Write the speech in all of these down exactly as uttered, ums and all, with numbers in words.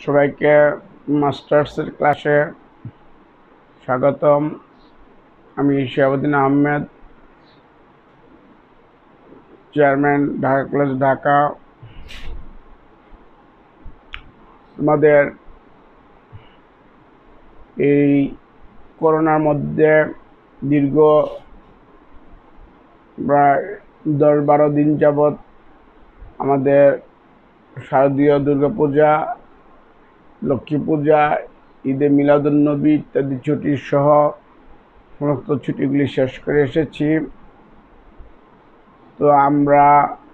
সবাইকে মাস্টার্সের ক্লাসে স্বাগতম। আমি shihab Ahmed, chairman Dhaka college Dhaka. আমাদের এই করোনার মধ্যে দীর্ঘ প্রায় দশ বারো দিন যাবৎ আমাদের শারদীয় দুর্গাপূজা, লক্ষ্মী পূজা, ঈদে মিলাদুন্নবী ইত্যাদি ছুটি সহ সমস্ত ছুটিগুলি শেষ করে এসেছি। তো আমরা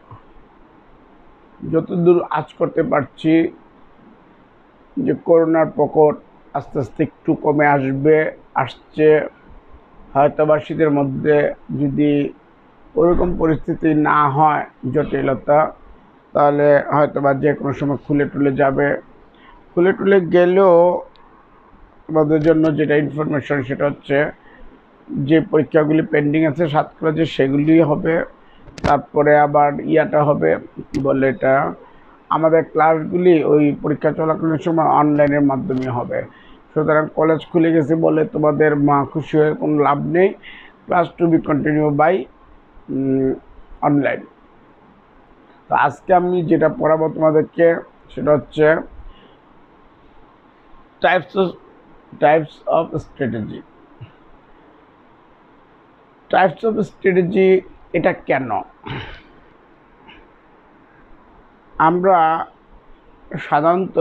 যতদূর আজ করতে পারছি যে করোনার প্রকোপ আস্তে আস্তে একটু কমে আসবে আসছে হয়তো বা শীতের মধ্যে যদি ওরকম পরিস্থিতি না হয় জটিলতা, তাহলে হয়তো বা যে কোনো সময় খুলে টুলে যাবে। খুলে টুলে গেলেও আমাদের জন্য যেটা ইনফরমেশন সেটা হচ্ছে যে পরীক্ষাগুলি পেন্ডিং আছে সাত কলেজে সেগুলি হবে, তারপরে আবার ইয়াটা হবে কি বলে এটা আমাদের ক্লাসগুলি ওই পরীক্ষা চলাকালীন সময় অনলাইনের মাধ্যমে হবে। সুতরাং কলেজ খুলে গেছে বলে তোমাদের মা খুশি হয়ে কোনো লাভ নেই। Class to be continue by online. তো আজকে আমি যেটা পড়াবো তোমাদেরকে সেটা হচ্ছে types of types of strategy. Types of strategy এটা কেন? আমরা সাধারণত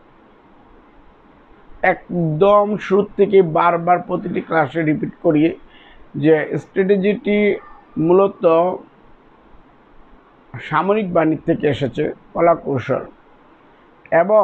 একদম শুরু থেকে বারবার প্রতিটি ক্লাসে রিপিট করি যে স্ট্র্যাটেজিটি মূলত সামরিক বাহিনী থেকে এসেছে, কলা কৌশল, এবং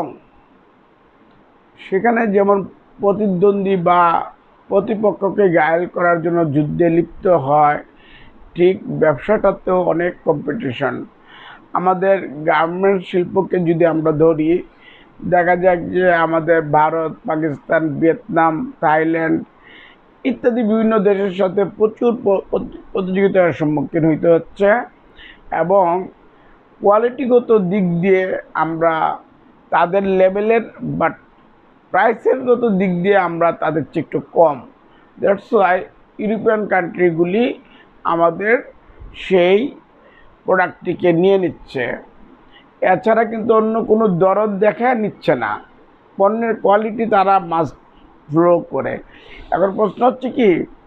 সেখানে যেমন প্রতিদ্বন্দ্বী বা প্রতিপক্ষকে ঘায়েল করার জন্য যুদ্ধে লিপ্ত হয়, ঠিক ব্যবসাটাতেও অনেক কম্পিটিশন। আমাদের গার্মেন্ট শিল্পকে যদি আমরা ধরি, দেখা যাক যে আমাদের ভারত, পাকিস্তান, ভিয়েতনাম, থাইল্যান্ড ইত্যাদি বিভিন্ন দেশের সাথে প্রচুর প্রতিযোগিতার সম্মুখীন হইতে হচ্ছে, এবং কোয়ালিটিগত দিক দিয়ে আমরা তাদের লেভেলের বাট প্রাইসের গত দিক দিয়ে আমরা তাদের চেয়ে একটু কম। দ্যাটস ওয়াই ইউরোপিয়ান কান্ট্রিগুলি আমাদের সেই প্রোডাক্টটিকে নিয়ে নিচ্ছে। এছাড়া কিন্তু অন্য কোনো দরদ দেখা নিচ্ছে না, পণ্যের কোয়ালিটি তারা মাস্ট গ্রো করে। এখন প্রশ্ন হচ্ছে কি,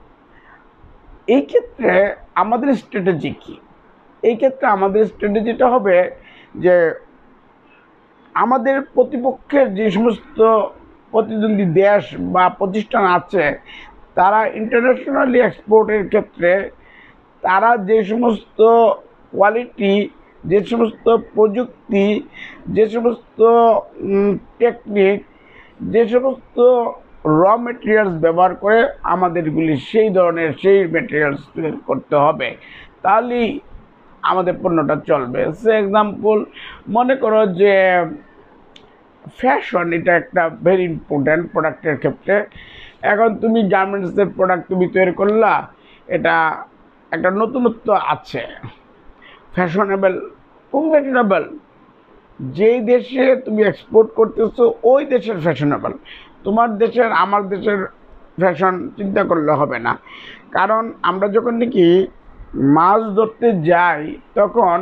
এই ক্ষেত্রে আমাদের স্ট্র্যাটেজি কী? এই ক্ষেত্রে আমাদের স্ট্র্যাটেজিটা হবে যে আমাদের প্রতিপক্ষের যে সমস্ত প্রতিদ্বন্দ্বী দেশ বা প্রতিষ্ঠান আছে তারা ইন্টারন্যাশনালি এক্সপোর্টের ক্ষেত্রে তারা যে সমস্ত কোয়ালিটি, যে সমস্ত প্রযুক্তি, যে সমস্ত টেকনিক, যে সমস্ত র মেটেরিয়ালস ব্যবহার করে আমাদেরগুলি সেই ধরনের সেই মেটেরিয়ালস করতে হবে, তাহলেই আমাদের পণ্যটা চলবে। সে এক্সাম্পল মনে করো যে ফ্যাশন, এটা একটা ভেরি ইম্পর্ট্যান্ট প্রোডাক্টের ক্ষেত্রে। এখন তুমি গার্মেন্টসের প্রোডাক্ট তুমি তৈরি করলা, এটা একটা নতুনত্ব আছে, ফ্যাশনেবল, কমফর্টেবল। যেই দেশে তুমি এক্সপোর্ট করতেছো ওই দেশের ফ্যাশনেবল, তোমার দেশের আমার দেশের ফ্যাশন চিন্তা করলে হবে না। কারণ আমরা যখন নাকি মাছ ধরতে যাই তখন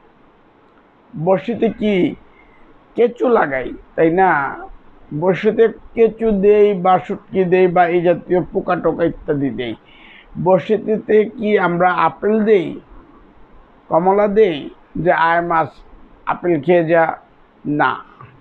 বড়শিতে কি কেঁচু লাগাই, তাই না? বড়শিতে কেঁচু দেই বা শুটকি দেই বা এই জাতীয় পোকা টোকা ইত্যাদি দেই। বড়শিতে কি আমরা আপেল দেই, কমলা দেই যে আয় মাছ আপেল খেয়ে যা? না।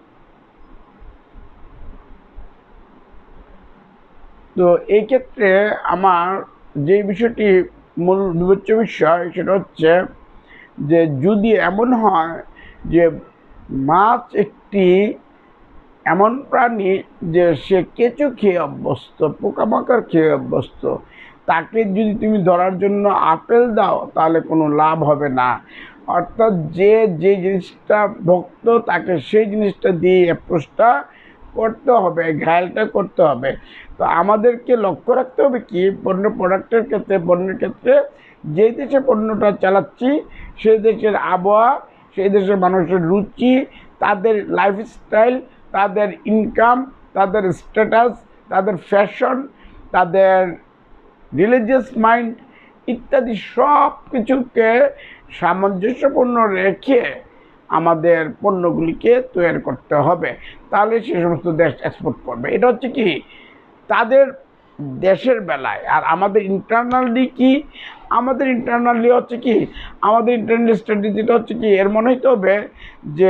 তো এই ক্ষেত্রে আমার যে বিষয়টি মূল বিবেচ্য বিষয় সেটা হচ্ছে যে যদি এমন হয় যে মাছ একটি এমন প্রাণী যে সে কেঁচো খেয়ে অভ্যস্ত, পোকামাকড় খেয়ে অভ্যস্ত, তাকে যদি তুমি ধরার জন্য আপেল দাও তাহলে কোনো লাভ হবে না। অর্থাৎ যে যে জিনিসটা ভক্ত তাকে সেই জিনিসটা দিয়ে অ্যাপ্রোচটা করতে হবে, ঘায়ালটা করতে হবে। তো আমাদেরকে লক্ষ্য রাখতে হবে কি, পণ্য প্রোডাক্টের ক্ষেত্রে, পণ্যের ক্ষেত্রে যেই দেশে পণ্যটা চালাচ্ছি সেই দেশের আবহাওয়া, সেই দেশের মানুষের রুচি, তাদের লাইফস্টাইল, তাদের ইনকাম, তাদের স্ট্যাটাস, তাদের ফ্যাশন, তাদের রিলিজিয়াস মাইন্ড ইত্যাদি সব কিছুকে সামঞ্জস্যপূর্ণ রেখে আমাদের পণ্যগুলিকে তৈরি করতে হবে, তাহলে সে সমস্ত দেশ এক্সপোর্ট করবে। এটা হচ্ছে কি তাদের দেশের বেলায়। আর আমাদের ইন্টারনালি কি, আমাদের ইন্টারনালি হচ্ছে কি আমাদের ইন্টারনাল স্ট্র্যাটেজিটা হচ্ছে কি এর মনে হইতে হবে যে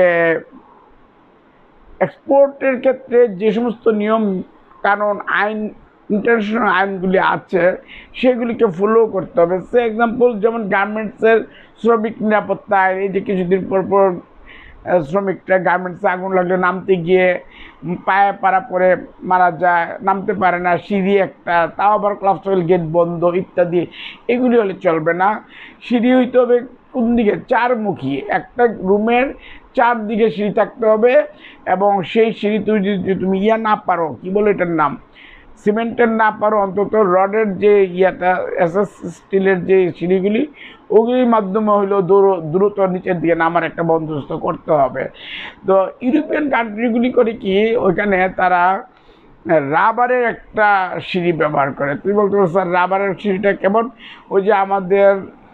এক্সপোর্টের ক্ষেত্রে যে সমস্ত নিয়ম কানুন আইন ইন্টারন্যাশনাল আইনগুলি আছে সেগুলিকে ফলো করতে হবে। সে এক্সাম্পল যেমন গার্মেন্টসের শ্রমিক নিরাপত্তা আইন, এই যে কিছুদিন পর পর শ্রমিকরা গার্মেন্টসে আগুন লাগলে নামতে গিয়ে পায়ে পাড়া পরে মারা যায়, নামতে পারে না, সিঁড়ি একটা, তাও আবার ক্লাবসয়েল গেট বন্ধ ইত্যাদি, এগুলি হলে চলবে না। সিঁড়ি হইতে হবে কোন দিকে, চারমুখী, একটা রুমের চারদিকে সিঁড়ি থাকতে হবে, এবং সেই সিঁড়ি তুই যদি তুমি ইয়া না পারো, কি বলে এটার নাম, সিমেন্টের না পারো, অন্তত রডের যে ইয়াটা এসএস স্টিলের যে সিঁড়িগুলি ওগুলির মাধ্যমে হইলেও দ্রুত নিচের দিকে নামার একটা বন্দোবস্ত করতে হবে। তো ইউরোপিয়ান কান্ট্রিগুলি করে কি ওইখানে তারা রাবারের একটা সিঁড়ি ব্যবহার করে। তুমি বলতে পারো স্যার রাবারের সিঁড়িটা কেমন? ওই যে আমাদের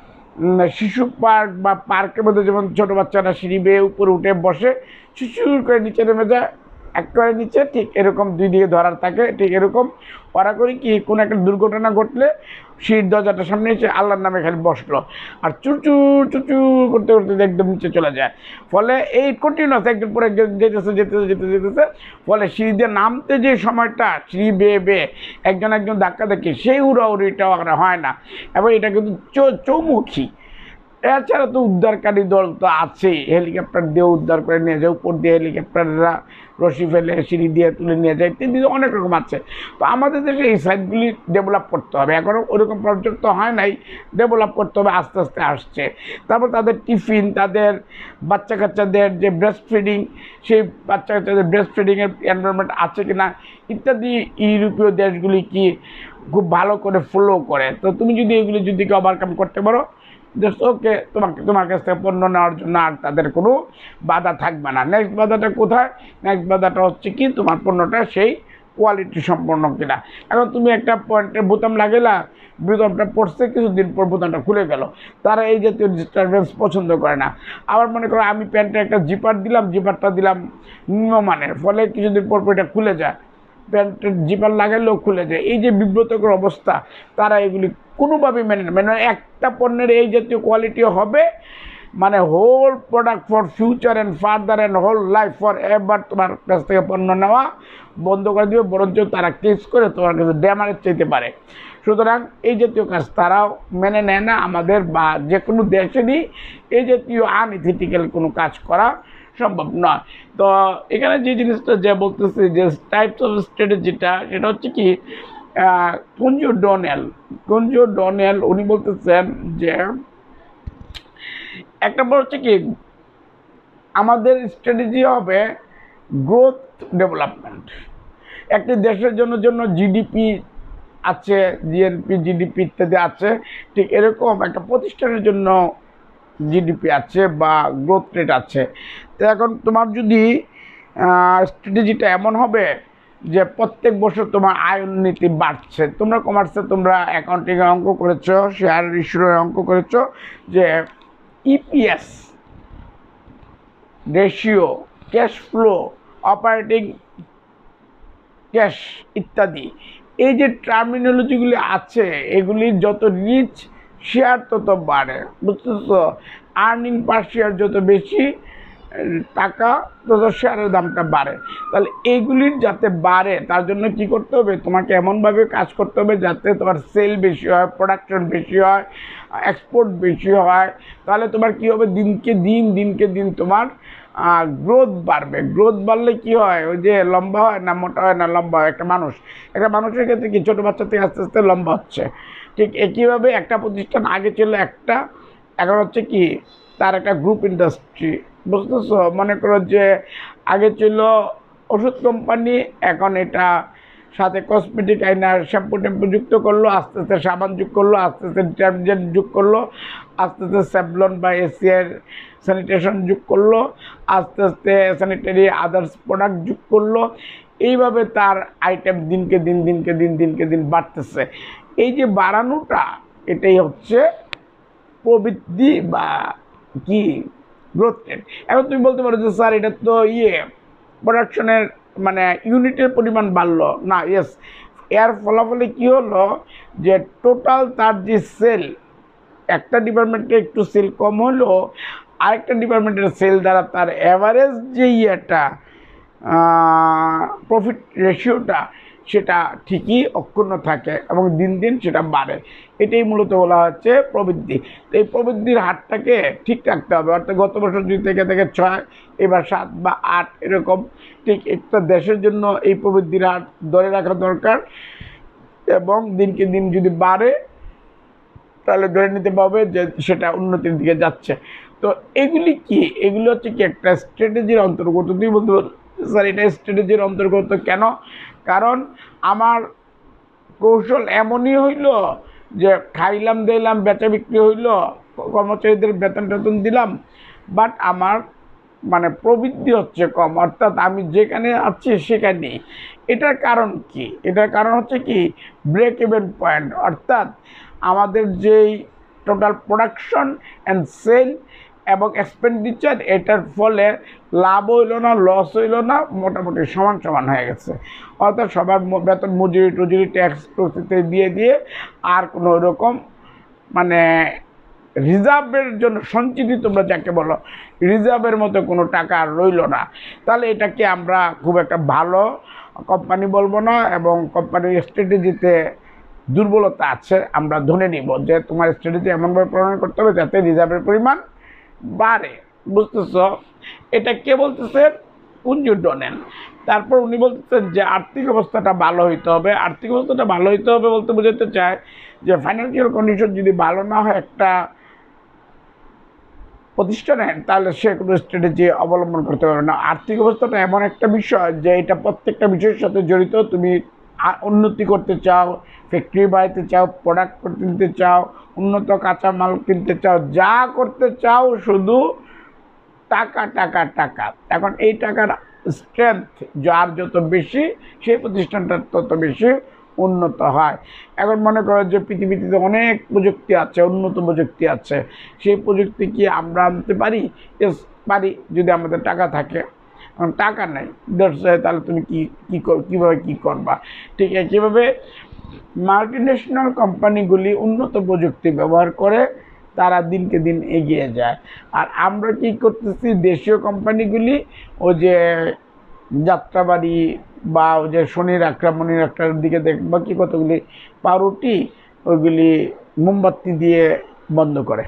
শিশু পার্ক বা পার্কের মধ্যে যেমন ছোটো বাচ্চারা সিঁড়ি বেয়ে উপরে উঠে বসে চুচুর করে নিচে নেমে যায়, একেবারে নিচে, ঠিক এরকম দুই দিকে ধরার থাকে, ঠিক এরকম ওরা করে কি কোনো একটা দুর্ঘটনা ঘটলে সিঁড়ির দরজাটার সামনে এসে আল্লাহর নামে খালি বসলো আর চুচুর চুচুর করতে করতে একদম নিচে চলে যায়। ফলে এই কন্টিনিউয়াস একজন পরে একজন যেতেছে যেতেছে যেতে যেতেছে ফলে সিঁড়ি দিয়ে নামতে যে সময়টা সিঁড়ি বেয়ে বেয়ে একজন একজন ধাক্কা দেখে সেই উড়াউড়িটা হয় না, এবং এটা কিন্তু চৌমুখী। এছাড়া তো উদ্ধারকারী দল তো আছেই, হেলিকপ্টার দিয়ে উদ্ধার করে নিয়ে যায়, উপর দিয়ে হেলিকপ্টাররা রশি ফেলে সিঁড়ি দিয়ে তুলে নিয়ে যায় ইত্যাদি অনেক রকম আছে। তো আমাদের দেশে এই সাইটগুলি ডেভেলপ করতে হবে, এখনও ওরকম প্রজেক্ট তো হয় নাই, ডেভেলপ করতে হবে, আস্তে আস্তে আসছে। তারপর তাদের টিফিন, তাদের বাচ্চা কাচ্চাদের যে ব্রেস্ট ফিডিং, সেই বাচ্চা কাচ্চাদের ব্রেস্ট ফিডিংয়ের এনভায়রনমেন্ট আছে কিনা ইত্যাদি ইউরোপীয় দেশগুলি কি খুব ভালো করে ফলো করে। তো তুমি যদি এগুলি যদি ওভারকাম করতে পারো, ওকে, তোমাকে তোমার কাছ থেকে পণ্য নেওয়ার জন্য আর তাদের কোনো বাধা থাকবে না। নেক্সট বাধাটা কোথায়? নেক্সট বাধাটা হচ্ছে কি তোমার পণ্যটা সেই কোয়ালিটি সম্পন্ন কিনা। এখন তুমি একটা পয়েন্টের বোতাম লাগাইলা, বোতামটা পড়ছে, কিছুদিন পর বোতামটা খুলে গেল, তারা এই জাতীয় ডিস্টারবেন্স পছন্দ করে না। আবার মনে করো আমি প্যান্টে একটা জিপার দিলাম, জিপারটা দিলাম নিম্নমানের, ফলে কিছুদিন পর পর এটা খুলে যায়, প্যান্টের জিপার লাগাইলেও খুলে যায়। এই যে বিব্রতকর অবস্থা, তারা এগুলি কোনোভাবেই মেনে নেয়। মানে একটা পণ্যের এই জাতীয় কোয়ালিটি হবে মানে whole product for future and further and whole life for ever তোমার কাছ থেকে পণ্য নেওয়া বন্ধ করে দেবে, বরঞ্চ তারা কেস করে তোমার কাছে ড্যামারেজ চাইতে পারে। সুতরাং এই জাতীয় কাজ তারাও মেনে নেয় না। আমাদের বা যে কোনো দেশেরই এই জাতীয় আনইথিক্যাল কোনো কাজ করা সম্ভব নয়। তো এখানে যে জিনিসটা যে বলতেছে যে টাইপস অফ স্ট্র্যাটেজিটা, সেটা হচ্ছে কি কুঞ্জো ডনেল কুঞ্জো ডনেল উনি বলতেছেন যে একটা বড় হচ্ছে কি আমাদের স্ট্র্যাটেজি হবে গ্রোথ ডেভেলপমেন্ট। একটি দেশের জন্য জন্য জিডিপি আছে, জিএনপি জিডিপি ইত্যাদি আছে, ঠিক এরকম একটা প্রতিষ্ঠানের জন্য জিডিপি আছে বা গ্রোথ রেট আছে। তো এখন তোমার যদি স্ট্র্যাটেজিটা এমন হবে যে প্রত্যেক বছর তোমার আয় উন্নতি বাড়ছে, তোমরা কমার্সে তোমরা অ্যাকাউন্টিংয়ে অঙ্ক করেছো, শেয়ার ইস্যুর অঙ্ক করেছো যে EPS ratio, cash flow, operating cash ইত্যাদি, এই যে টার্মিনোলজিগুলি আছে এগুলি যত রিচ শেয়ার তত বাড়ে, বুঝতেছো? আর্নিং পার শেয়ার যত বেশি টাকা তত শেয়ারের দামটা বাড়ে। তাহলে এইগুলির যাতে বাড়ে তার জন্য কি করতে হবে, তোমাকে এমনভাবে কাজ করতে হবে যাতে তোমার সেল বেশি হয়, প্রোডাকশন বেশি হয়, এক্সপোর্ট বেশি হয়। তাহলে তোমার কি হবে, দিনকে দিন দিনকে দিন তোমার গ্রোথ বাড়বে। গ্রোথ বাড়লে কি হয়, ওই যে লম্বা হয় না মোটা হয় না লম্বা হয় একটা মানুষ, একটা মানুষের ক্ষেত্রে কি ছোটো বাচ্চা থেকে আস্তে আস্তে লম্বা হচ্ছে। ঠিক একইভাবে একটা প্রতিষ্ঠান আগে ছিল একটা, এখন হচ্ছে কি তার একটা গ্রুপ ইন্ডাস্ট্রি, বুঝতেছো? মনে করো যে আগে ছিল ওষুধ কোম্পানি, এখন এটা সাথে কসমেটিক আইনার শ্যাম্পু ট্যাম্পু যুক্ত করলো, আস্তে আস্তে সাবান যোগ করলো, আস্তে আস্তে ডিটারজেন্ট যোগ করলো, আস্তে আস্তে স্যাভলন বা এসিআর স্যানিটেশন যোগ করলো, আস্তে আস্তে স্যানিটারি আদার্স প্রোডাক্ট যোগ করলো। এইভাবে তার আইটেম দিনকে দিন দিনকে দিন দিনকে দিন বাড়তেছে। এই যে বাড়ানোটা, এটাই হচ্ছে প্রবৃদ্ধি বা কি গ্রোথ রেট। এখন তুমি বলতে পারো যে স্যার এটা তো ইয়ে প্রোডাকশনের মানে ইউনিটের পরিমাণ বাড়লো না। ইয়েস, এর ফলাফলে কি হলো যে টোটাল তার যে সেল, একটা ডিপার্টমেন্টে একটু সেল কম হলো, আরেকটা ডিপার্টমেন্টের সেল দ্বারা তার অ্যাভারেজ যে ইয়েটা প্রফিট রেশিওটা সেটা ঠিকই অক্ষুণ্ণ থাকে এবং দিন দিন সেটা বাড়ে। এটাই মূলত বলা হচ্ছে প্রবৃদ্ধি। তো এই প্রবৃদ্ধির হারটাকে ঠিক রাখতে হবে। অর্থাৎ গত বছর যদি থেকে থেকে ছয়, এবার সাত বা আট এরকম, ঠিক একটা দেশের জন্য এই প্রবৃদ্ধির হার ধরে রাখা দরকার। এবং দিনকে দিন যদি বাড়ে তাহলে ধরে নিতে পারবে যে সেটা উন্নতির দিকে যাচ্ছে। তো এগুলি কি, এগুলি হচ্ছে কি একটা স্ট্র্যাটেজির অন্তর্গত। তুমি বলতে পারো স্যার এটা স্ট্র্যাটেজির অন্তর্গত কেন? কারণ আমার কৌশল এমনই হইল যে খাইলাম দিলাম, বেচা বিক্রি হইল, কর্মচারীদের বেতন টেতন দিলাম, বাট আমার মানে প্রবৃদ্ধি হচ্ছে কম, অর্থাৎ আমি যেখানে আছি সেখানেই। এটার কারণ কি? এটার কারণ হচ্ছে কি ব্রেক ইভেন পয়েন্ট, অর্থাৎ আমাদের যেই টোটাল প্রোডাকশন অ্যান্ড সেল এবং এক্সপেন্ডিচার, এটার ফলে লাভ হইল না, লস হইল না, মোটামুটি সমান সমান হয়ে গেছে। অর্থাৎ সবার বেতন মজুরি টুজুরি ট্যাক্স প্রস্তুতি দিয়ে দিয়ে আর কোনো রকম মানে রিজার্ভের জন্য সঞ্চিত, তোমরা যাকে বলো রিজার্ভের মতো কোনো টাকা আর রইল না। তাহলে এটাকে আমরা খুব একটা ভালো কোম্পানি বলবো না, এবং কোম্পানির স্ট্র্যাটেজিতে দুর্বলতা আছে আমরা ধরে নিব যে তোমার স্ট্র্যাটেজি এমনভাবে প্রণয়ন করতে হবে যাতে রিজার্ভের পরিমাণ বাড়ে। বুঝতেছ? এটা কে বলতেছে? কুঞ্জু ডোনেন। তারপর উনি বলতেছেন যে আর্থিক অবস্থাটা ভালো হইতে হবে। আর্থিক অবস্থাটা ভালো হইতে হবে বলতে বোঝাতে চায় যে ফাইন্যান্সিয়াল কন্ডিশন যদি ভালো না হয় একটা প্রতিষ্ঠানের, তাহলে সে কোনো স্ট্র্যাটেজি অবলম্বন করতে পারবে না। আর্থিক অবস্থাটা এমন একটা বিষয় যে এটা প্রত্যেকটা বিষয়ের সাথে জড়িত। তুমি উন্নতি করতে চাও, ফ্যাক্টরি বাড়াইতে চাও, প্রোডাক্ট কিনতে চাও, উন্নত কাঁচামাল কিনতে চাও, যা করতে চাও শুধু টাকা টাকা টাকা। এখন এই টাকার স্ট্রেংথ যার যত বেশি, সেই প্রতিষ্ঠানটা তত বেশি উন্নত হয়। এখন মনে করো যে পৃথিবীতে অনেক প্রযুক্তি আছে, উন্নত প্রযুক্তি আছে, সেই প্রযুক্তি কি আমরা আনতে পারি? এস পারি, যদি আমাদের টাকা থাকে। এখন টাকা নেই, তাহলে তুমি কি কী কীভাবে কী করবা? ঠিক একইভাবে মাল্টিন্যাশনাল কোম্পানিগুলি উন্নত প্রযুক্তি ব্যবহার করে তারা দিনকে দিন এগিয়ে যায়। আর আমরা কি করতেছি? দেশীয় কোম্পানিগুলি ওই যে যাত্রাবাড়ি বা ওই যে শনির আক্রমণের একটার দিকে দেখবা কি কতগুলি পাউরুটি ওইগুলি মোমবাতি দিয়ে বন্ধ করে,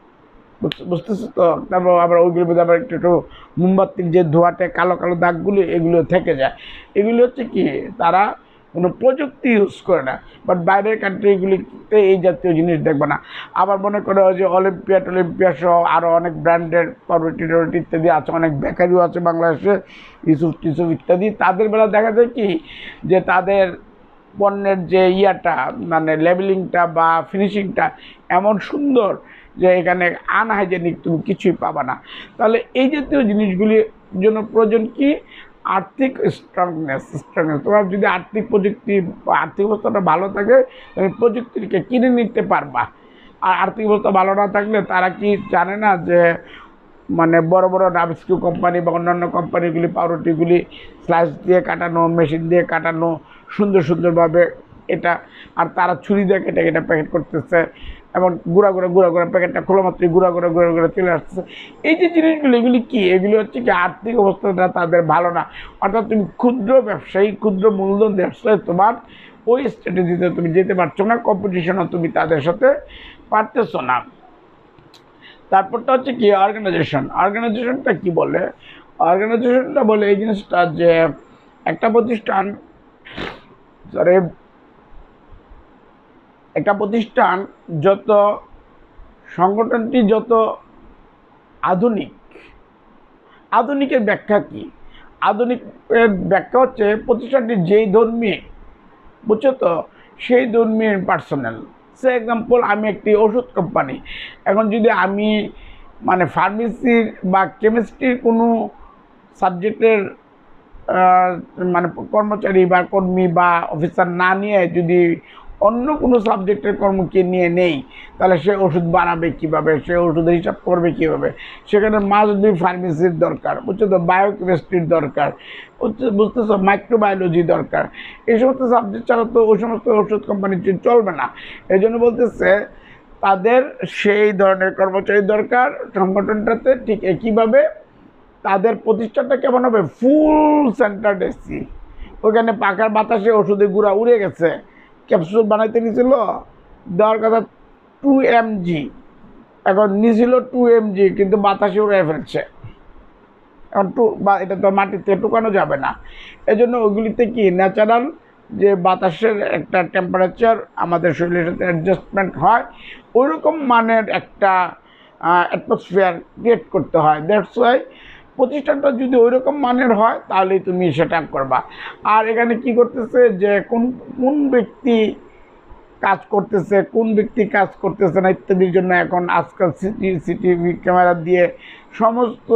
বুঝতেছো তো? তারপর আবার ওইগুলোর মধ্যে আবার একটু একটু মোমবাতির যে ধোঁয়াতে কালো কালো দাগগুলি এগুলো থেকে যায়। এগুলি হচ্ছে কি তারা কোনো প্রযুক্তি ইউজ করে না। বাট বাইরের কান্ট্রিগুলিতে এই জাতীয় জিনিস দেখবে না। আবার মনে করো যে অলিম্পিয়াড অলিম্পিয়াড সহ আরও অনেক ব্র্যান্ডের পাউরুটি টাউরুটি ইত্যাদি আছে, অনেক বেকারিও আছে বাংলাদেশে, ইউসুফ টিসুফ ইত্যাদি। তাদের বেলা দেখা যায় কি যে তাদের পণ্যের যে ইয়াটা মানে লেবেলিংটা বা ফিনিশিংটা এমন সুন্দর যে এখানে আনহাইজেনিক তুমি কিছুই পাবা না। তাহলে এই জাতীয় জিনিসগুলির জন্য প্রয়োজন কি? আর্থিক স্ট্রংনেস স্ট্রংনেস তোমার যদি আর্থিক প্রযুক্তি বা আর্থিক অবস্থাটা ভালো থাকে, তুমি প্রযুক্তিকে কিনে নিতে পারবা। আর আর্থিক অবস্থা ভালো না থাকলে তারা কি জানে না যে মানে বড় বড় নাবিস্কু কোম্পানি বা অন্যান্য কোম্পানিগুলি পাউরুটিগুলি স্লাইস দিয়ে কাটানো, মেশিন দিয়ে কাটানো সুন্দর সুন্দরভাবে এটা, আর তারা ছুরি দিয়ে কেটে কেটে প্যাকেট করতেছে এবং গুঁড়া গুঁড়া গুঁড়া গুঁড়া প্যাকেটটা খোলা মাত্রই গুঁড়া গুঁড়া গুঁড়া গুঁড়া চলে আসতেছে। এই যে জিনিসগুলো এগুলি কি? এগুলি হচ্ছে কি আর্থিক অবস্থাটা তাদের ভালো না। অর্থাৎ তুমি ক্ষুদ্র ব্যবসায়ী, ক্ষুদ্র মূলধন ব্যবসায় তোমার ওই স্ট্র্যাটেজিতে তুমি যেতে পারছো না, কম্পিটিশনও তুমি তাদের সাথে পারতেছো না। তারপরটা হচ্ছে কি অর্গানাইজেশন। অর্গানাইজেশনটা কি বলে? অর্গানাইজেশনটা বলে এই জিনিসটা যে একটা প্রতিষ্ঠান সরি একটা প্রতিষ্ঠান যত সংগঠনটি যত আধুনিক, আধুনিকের ব্যাখ্যা কি? আধুনিকের ব্যাখ্যা হচ্ছে প্রতিষ্ঠানটি যেই ধর্মী বুঝছো তো, সেই ধর্মীর পার্সোনাল। সে এক্সাম্পল আমি একটি ওষুধ কোম্পানি, এখন যদি আমি মানে ফার্মেসির বা কেমিস্ট্রির কোনো সাবজেক্টের মানে কর্মচারী বা কর্মী বা অফিসার না নিয়ে যদি অন্য কোনো সাবজেক্টের কর্মকে নিয়ে নেই, তাহলে সে ওষুধ বানাবে কীভাবে, সে ওষুধের হিসাব করবে কীভাবে? সেখানে মাস্ট বি ফার্মেসির দরকার, বুঝছো তো, বায়োকেমিস্ট্রির দরকার, বুঝতেছো, মাইক্রোবায়োলজি দরকার। এই সমস্ত সাবজেক্ট ছাড়া তো ওই সমস্ত ওষুধ কোম্পানি চলবে না। এই জন্য বলতেছে তাদের সেই ধরনের কর্মচারী দরকার সংগঠনটাতে। ঠিক একইভাবে তাদের প্রতিষ্ঠানটা কেমন হবে? ফুল সেন্টার এসি, ওখানে পাখার বাতাসে ওষুধের গুঁড়া উড়ে গেছে, ক্যাপসুল বানাইতে নিয়েছিল দেওয়ার কথা টু এম জি, এখন নিয়েছিল টু এম জি, কিন্তু বাতাসে উড়ে ফেলছে। এখন টু বা এটা তো মাটিতে টুকানো যাবে না, এজন্য ওগুলিতে কি ন্যাচারাল যে বাতাসের একটা টেম্পারেচার আমাদের শরীরের সাথে অ্যাডজাস্টমেন্ট হয়, ওইরকম মানের একটা অ্যাটমসফিয়ার ক্রিয়েট করতে হয়। দ্যাটস ওয়াই প্রতিষ্ঠানটা যদি ওইরকম মানের হয় তাহলেই তুমি সেটা করবা। আর এখানে কি করতেছে যে কোন কোন ব্যক্তি কাজ করতেছে, কোন ব্যক্তি কাজ করতেছে না ইত্যাদির জন্য এখন আজকাল সিটি সিটিভি ক্যামেরা দিয়ে সমস্ত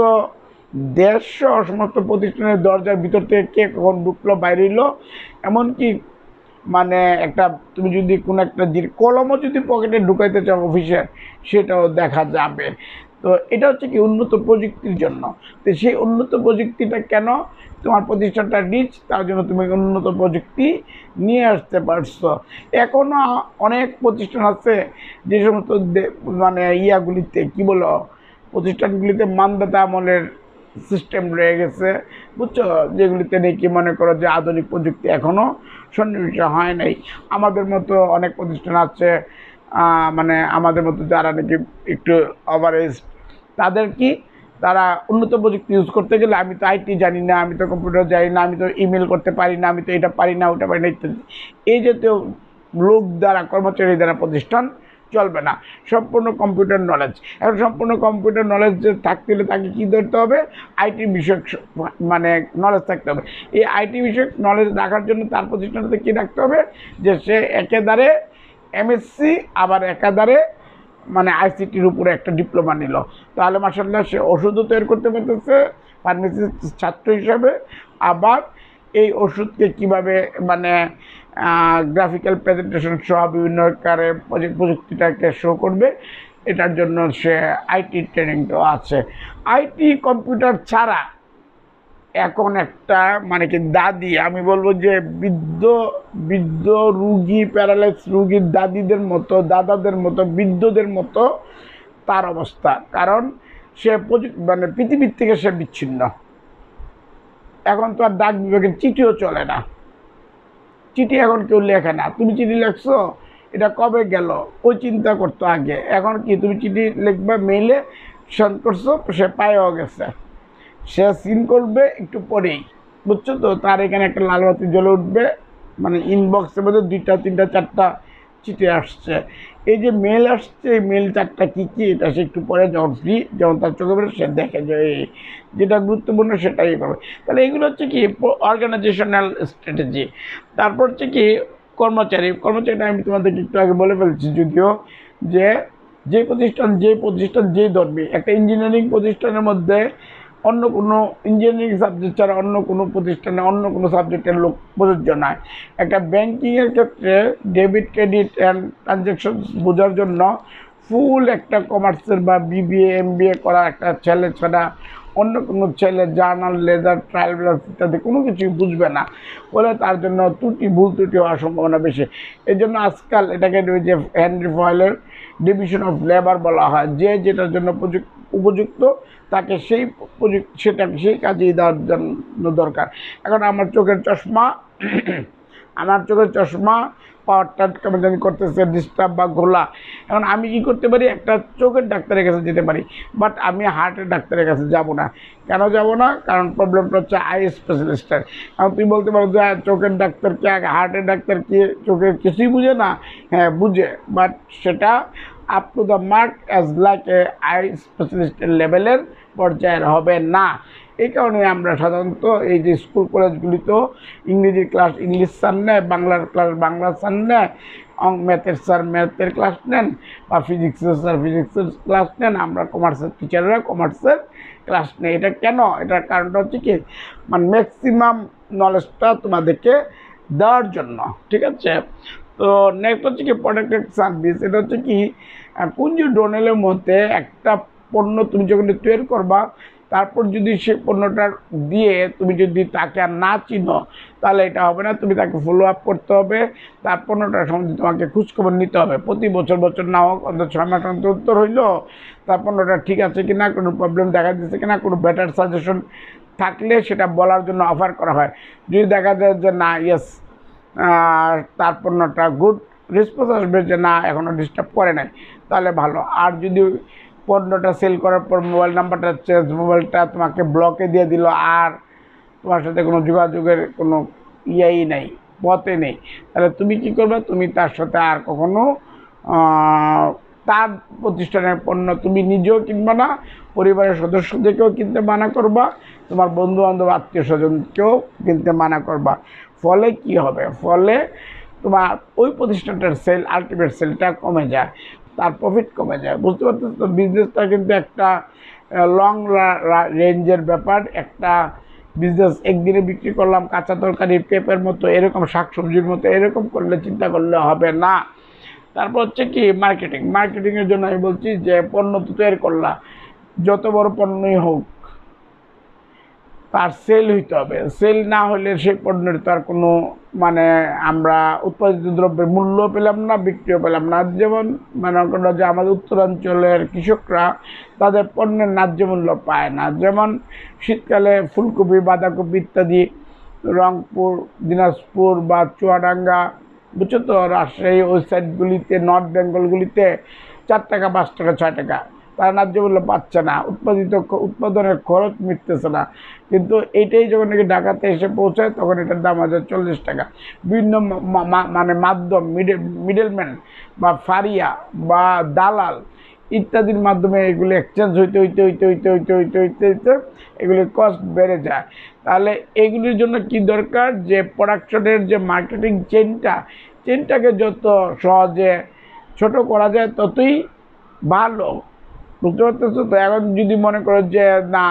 দেশ সমস্ত প্রতিষ্ঠানের দরজার ভিতর থেকে কে কখন ঢুকলো বাইরে এলো, এমনকি মানে একটা তুমি যদি কোনো একটা কলমও যদি পকেটে ঢুকাইতে চাও অফিসের, সেটাও দেখা যাবে। তো এটা হচ্ছে কি উন্নত প্রযুক্তির জন্য। তো সেই উন্নত প্রযুক্তিটা কেন? তোমার প্রতিষ্ঠানটা রিচ, তার জন্য তুমি উন্নত প্রযুক্তি নিয়ে আসতে পারছো। এখনও অনেক প্রতিষ্ঠান আছে যে সমস্ত মানে ইয়াগুলিতে কি বলো প্রতিষ্ঠানগুলিতে মানদাতা আমলের সিস্টেম রয়ে গেছে, বুঝছো, যেগুলিতে নাকি মনে করো যে আধুনিক প্রযুক্তি এখনও সন্নিবেশ হয় নাই। আমাদের মতো অনেক প্রতিষ্ঠান আছে মানে আমাদের মতো যারা নাকি একটু ওভারেজ, তাদের কি তারা উন্নত প্রযুক্তি ইউজ করতে গেলে আমি তো আইটি জানি না, আমি তো কম্পিউটার জানি না, আমি তো ইমেল করতে পারি না, আমি তো এটা পারি না ওটা পারি না ইত্যাদি, এই জাতীয় লোক দ্বারা কর্মচারী দ্বারা প্রতিষ্ঠান চলবে না। সম্পূর্ণ কম্পিউটার নলেজ, এখন সম্পূর্ণ কম্পিউটার নলেজ থাকতে হলে তাকে কী ধরতে হবে? আইটি বিষয়ক মানে নলেজ থাকতে হবে। এই আইটি বিষয়ক নলেজ রাখার জন্য তার প্রতিষ্ঠানটাতে কী রাখতে হবে? যে সে একেবারে এমএসসি আবার একাধারে মানে আইসিটির উপরে একটা ডিপ্লোমা নিল, তাহলে মাশাআল্লাহ সে ওষুধও তৈরি করতে পারতেছে ফার্মেসির ছাত্র হিসাবে। আবার এই ওষুধকে কিভাবে মানে গ্রাফিক্যাল প্রেজেন্টেশন সহ বিভিন্ন আকারে প্রযুক্তিটাকে শো করবে, এটার জন্য সে আইটি ট্রেনিংটাও আছে। আইটি কম্পিউটার ছাড়া এখন একটা মানে কি দাদি, আমি বলবো যে বৃদ্ধ বৃদ্ধ রুগী, প্যারালাইস রুগীর দাদিদের মতো, দাদাদের মতো, বৃদ্ধদের মতো তার অবস্থা। কারণ সে মানে পৃথিবীর থেকে সে বিচ্ছিন্ন। এখন তো আর ডাক বিভাগের চিঠিও চলে না, চিঠি এখন কেউ লেখে না। তুমি চিঠি লেখছো, এটা কবে গেল ওই চিন্তা করতো আগে। এখন কি তুমি চিঠি লিখবে, মেইলে সেন্ড করছো, সে পায়েও গেছে, সে সিন করবে একটু পরেই, বুঝছো তো, তার এখানে একটা লাল বাতি জ্বলে উঠবে, মানে ইনবক্সের মধ্যে দুইটা তিনটা চারটা চিঠি আসছে। এই যে মেল আসছে, এই মেল চারটা কী কী এটা সে একটু পরে যখন ফ্রি, যখন তার চোখে পড়ে সে দেখে যে যেটা গুরুত্বপূর্ণ সেটাই পাবে। তাহলে এগুলো হচ্ছে কি অর্গানাইজেশনাল স্ট্র্যাটেজি। তারপর হচ্ছে কি কর্মচারী, কর্মচারীটা আমি তোমাদেরকে একটু আগে বলে ফেলছি যদিও, যে যে প্রতিষ্ঠান যে প্রতিষ্ঠান যে ধর্মী, একটা ইঞ্জিনিয়ারিং প্রতিষ্ঠানের মধ্যে অন্য কোনো ইঞ্জিনিয়ারিং সাবজেক্ট ছাড়া অন্য কোনো প্রতিষ্ঠানে অন্য কোনো সাবজেক্টের লোক প্রযোজ্য নয়। একটা ব্যাংকিংয়ের ক্ষেত্রে ডেবিট ক্রেডিট অ্যান্ড ট্রানজ্যাকশন বোঝার জন্য ফুল একটা কমার্সের বা বিবিএ এমবিএ করা একটা ছেলে ছাড়া অন্য কোনো ছেলে জার্নাল, লেজার, ট্রায়াল ব্যালেন্স ইত্যাদি কোনো কিছুই বুঝবে না বলে তার জন্য ত্রুটি ভুল ত্রুটি হওয়ার সম্ভাবনা বেশি। এই জন্য আজকাল এটাকে যে হেনরি ফয়েলের ডিভিশন অফ লেবার বলা হয়, যে যেটার জন্য উপযুক্ত তাকে সেই সেটা সেই কাজেই দেওয়ার জন্য দরকার। এখন আমার চোখের চশমা আমার চোখের চশমা পাওয়ারটা কেমন জানি করতেছে, ডিস্টার্ব বা ঘোলা। এখন আমি কি করতে পারি? একটা চোখের ডাক্তারের কাছে যেতে পারি, বাট আমি হার্টের ডাক্তারের কাছে যাব না। কেন যাব না? কারণ প্রবলেমটা হচ্ছে আই স্পেশালিস্টের। এখন তুমি বলতে পারো যে চোখের ডাক্তার কি, হার্টের ডাক্তার কি চোখের কিছুই বুঝে না? হ্যাঁ বুঝে, বাট সেটা up to the mark as like a I স্পেশালিস্টের লেভেলের পর্যায়ের হবে না। এই কারণে আমরা সাধারণত এই যে স্কুল কলেজগুলিতেও ইংরেজির ক্লাস ইংলিশ স্যার নেয়, বাংলার ক্লাস বাংলা স্যার নেয়, অঙ্ক ম্যাথের স্যার ম্যাথের ক্লাস নেন, বা ফিজিক্সের স্যার ফিজিক্সের ক্লাস নেন, আমরা কমার্সের টিচাররা কমার্সের ক্লাস নেই। এটা কেন? এটার কারণটা হচ্ছে কি, মানে ম্যাক্সিমাম নলেজটা তোমাদেরকে দেওয়ার জন্য, ঠিক আছে। তো নেক্সট হচ্ছে কি প্রোডাক্টেড সার্ভিস। এটা হচ্ছে কি কুঞ্জ ডোনেলের মধ্যে একটা পণ্য তুমি যখন তৈরি করবা, তারপর যদি সে পণ্যটা দিয়ে তুমি যদি তাকে আর না চিনো, তাহলে এটা হবে না। তুমি তাকে ফলো আপ করতে হবে, তার পণ্যটার সম্বন্ধে তোমাকে খোঁজখবর নিতে হবে। প্রতি বছর বছর না হোক, অন্তত ছয় মাস অন্তর উত্তর হইলো তার পণ্যটা ঠিক আছে কিনা, কোনো প্রবলেম দেখা দিচ্ছে কিনা, কোনো বেটার সাজেশন থাকলে সেটা বলার জন্য অফার করা হয়। যদি দেখা যায় যে না ইয়েস তার পণ্যটা গুড রেসপন্স আসবে যে না এখনও ডিস্টার্ব করে নাই, তাহলে ভালো। আর যদি পণ্যটা সেল করার পর মোবাইল নাম্বারটা চেঞ্জ, মোবাইলটা তোমাকে ব্লকে দিয়ে দিল, আর তোমার সাথে কোনো যোগাযোগের কোনো ইয়েই নেই, পথে নেই, তাহলে তুমি কি করবে? তুমি তার সাথে আর কখনো তার প্রতিষ্ঠানের পণ্য তুমি নিজেও কিনবা না, পরিবারের সদস্যদেরকেও কিনতে মানা করবা, তোমার বন্ধু বান্ধব আত্মীয় স্বজনকেও কিনতে মানা করবা। ফলে কি হবে? ফলে তোমার ওই প্রতিষ্ঠানটার সেল, আলটিমেট সেলটা কমে যায়, তার প্রফিট কমে যায়। বুঝতে পারছো তো? বিজনেসটা কিন্তু একটা লং রেঞ্জের ব্যাপার। একটা বিজনেস একদিনে বিক্রি করলাম কাঁচা তরকারি পেঁপের মতো, এরকম শাকসবজির মতো এরকম করলে চিন্তা করলে হবে না। তারপর হচ্ছে কি মার্কেটিং। মার্কেটিংয়ের জন্য আমি বলছি যে পণ্য তো তৈরি করলা, যত বড় পণ্যই হোক তার সেল হইতে হবে। সেল না হলে সেই পণ্যের তার কোনো মানে আমরা উৎপাদিত দ্রব্যের মূল্য পেলাম না, বিক্রিও পেলাম না। যেমন মানে আমরা যে আমাদের উত্তরাঞ্চলের কৃষকরা তাদের পণ্যের ন্যায্য মূল্য পায় না। যেমন শীতকালে ফুলকপি, বাঁধাকপি ইত্যাদি রংপুর, দিনাজপুর বা চুয়াডাঙ্গা, বুঝছো তো, রাজশাহী ওই সাইডগুলিতে, নর্থ বেঙ্গলগুলিতে চার টাকা পাঁচ টাকা ছয় টাকা তারা ন্যায্য মূল্য পাচ্ছে না, উৎপাদিত উৎপাদনের খরচ মিটতেছে না। কিন্তু এইটাই যখন নাকি ঢাকাতে এসে পৌঁছায় তখন এটার দাম আছে চল্লিশ টাকা। বিভিন্ন মানে মাধ্যম, মিডল মিডলম্যান বা ফারিয়া বা দালাল ইত্যাদির মাধ্যমে এগুলি এক্সচেঞ্জ হইতে হইতে হইতে হইতে হইতে হইতে হইতে হইতে এগুলির কস্ট বেড়ে যায়। তাহলে এগুলির জন্য কি দরকার? যে প্রোডাকশনের যে মার্কেটিং চেনটা, চেনটাকে যত সহজে ছোট করা যায় ততই ভালো। বুঝতে পারতেছো তো? এখন যদি মনে করো যে না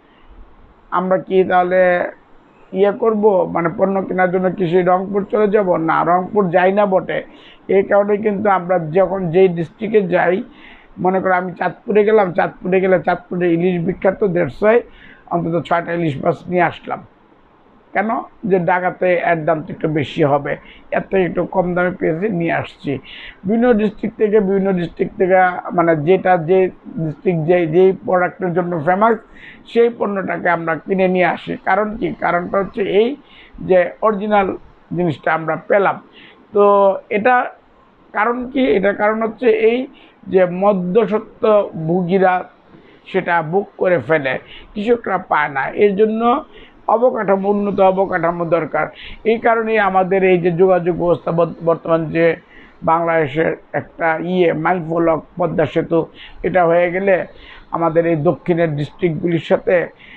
আমরা কি তাহলে ইয়ে করব, মানে পণ্য কেনার জন্য কি সেই রংপুর চলে যাব? না, রংপুর যাই না বটে। এই কারণে কিন্তু আমরা যখন যেই ডিস্ট্রিক্টে যাই, মনে করো আমি চাঁদপুরে গেলাম, চাঁদপুরে গেলে চাঁদপুরে ইলিশ বিখ্যাত, দেড়শোয় অন্তত ছয়টা ইলিশ মাছ নিয়ে আসলাম। কেন? যে ঢাকাতে এর দাম তো একটু বেশি হবে, এর থেকে একটু কম দামে পেয়েছি, নিয়ে আসছি। বিভিন্ন ডিস্ট্রিক্ট থেকে বিভিন্ন ডিস্ট্রিক্ট থেকে মানে যেটা যে ডিস্ট্রিক্ট যে যেই প্রোডাক্টের জন্য ফেমাস সেই পণ্যটাকে আমরা কিনে নিয়ে আসি। কারণ কি? কারণটা হচ্ছে এই যে অরিজিনাল জিনিসটা আমরা পেলাম। তো এটা কারণ কি? এটার কারণ হচ্ছে এই যে মধ্যস্বত্ব ভোগীরা সেটা বুক করে ফেলে, কৃষকরা পায় না। এর জন্য অবকাঠামো, উন্নত অবকাঠামো দরকার। এই কারণেই আমাদের এই যে যোগাযোগ ব্যবস্থা বর্তমান যে বাংলাদেশের একটা ইয়ে মাইলফলক পদ্মা সেতু, এটা হয়ে গেলে আমাদের এই দক্ষিণের ডিস্ট্রিক্টগুলির সাথে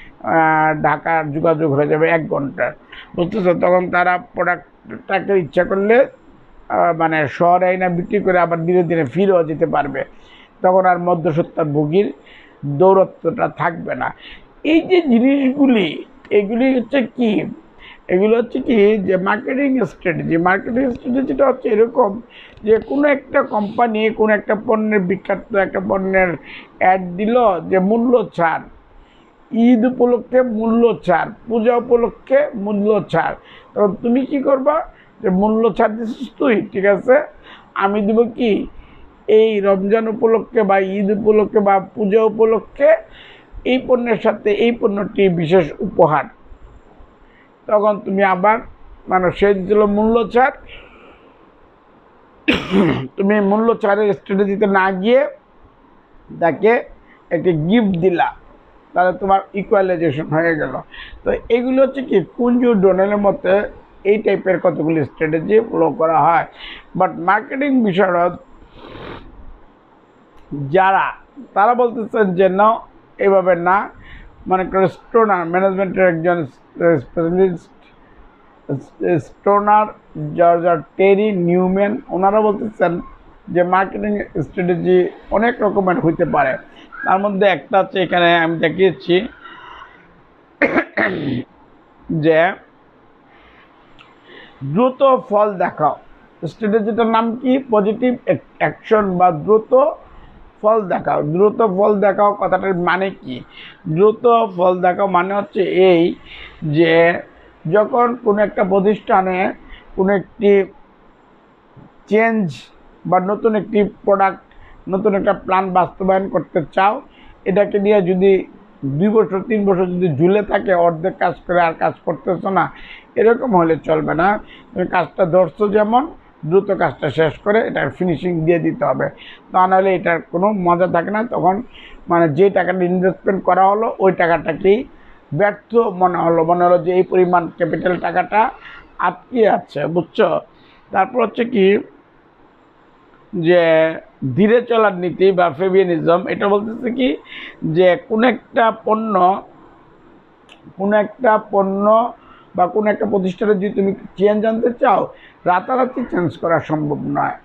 ঢাকার যোগাযোগ হয়ে যাবে এক ঘন্টার। বুঝতেছো? তখন তারা প্রোডাক্টটাকে ইচ্ছা করলে মানে শহরে আইনা বিক্রি করে আবার ধীরে ধীরে ফিরেও যেতে পারবে। তখন আর মধ্যস্বত্ব ভোগীর দৌরত্বটা থাকবে না। এই যে জিনিসগুলি, এগুলি হচ্ছে কি? এগুলো হচ্ছে কি যে মার্কেটিং স্ট্র্যাটেজি। মার্কেটিং স্ট্র্যাটেজিটা হচ্ছে এরকম যে কোনো একটা কোম্পানি কোনো একটা পণ্যের, বিখ্যাত একটা পণ্যের অ্যাড দিল যে মূল্য ছাড়, ঈদ উপলক্ষে মূল্য ছাড়, পূজা উপলক্ষে মূল্য ছাড়। তখন তুমি কি করবা? যে মূল্য ছাড় দিচ্ছিস তুই, ঠিক আছে, আমি দেবো কি এই রমজান উপলক্ষে বা ঈদ উপলক্ষে বা পূজা উপলক্ষে এই পণ্যের সাথে এই পণ্যটি বিশেষ উপহার। তখন তুমি আবার মানে সে দিল মূল্য ছাড়, তুমি মূল্য ছাড়ের স্ট্র্যাটেজিতে না গিয়ে তাকে একটি গিফট দিলা, তাহলে তোমার ইকুয়ালাইজেশন হয়ে গেল। তো এগুলো হচ্ছে কি কুঞ্জ ডোনেলের মধ্যে এই টাইপের কতগুলি স্ট্র্যাটেজি ফলো করা হয়। বাট মার্কেটিং বিষয়ত যারা তারা বলতেছেন যে না এভাবে না, মনে করো স্টোনার ম্যানেজমেন্টের একজন specialist Stoner, George Terry, Newman, ওনারা বলতেছেন যে মার্কেটিং স্ট্র্যাটেজি অনেক রকমের হইতে পারে। তার মধ্যে একটা হচ্ছে এখানে আমি দেখিয়েছি যে দ্রুত ফল দেখাও। স্ট্র্যাটেজিটার নাম কি? পজিটিভ অ্যাকশন বা দ্রুত ফল দেখাও। দ্রুত ফল দেখাও কথাটার মানে কি? দ্রুত ফল দেখাও মানে হচ্ছে এই যে যখন কোনো একটা প্রতিষ্ঠানে কোনো একটি চেঞ্জ বা নতুন একটি প্রোডাক্ট, নতুন একটা প্ল্যান বাস্তবায়ন করতে চাও, এটাকে নিয়ে যদি দুই বছর তিন বছর যদি ঝুলে থাকে, অর্ধেক কাজ করে আর কাজ করতেছো না, এরকম হলে চলবে না। তুমি কাজটা ধরছো যেমন, দ্রুত কাজটা শেষ করে এটার ফিনিশিং দিয়ে দিতে হবে, তা নাহলে এটার কোনো মজা থাকে না। তখন মানে যে টাকাটা ইনভেস্টমেন্ট করা হলো ওই টাকাটাকেই ব্যর্থ মনে হলো, মনে হলো যে এই পরিমাণ ক্যাপিটাল টাকাটা আটকে আছে, বুঝছো? তারপর হচ্ছে কি যে ধীরে চলার নীতি বা ফেভিয়ানিজম, এটা বলতেছে কি যে কোনো একটা পণ্য কোনো একটা পণ্য বা কোনো একটা প্রতিষ্ঠানে যদি তুমি চেঞ্জ আনতে চাও, রাতারাতি চেঞ্জ করা সম্ভব নয়,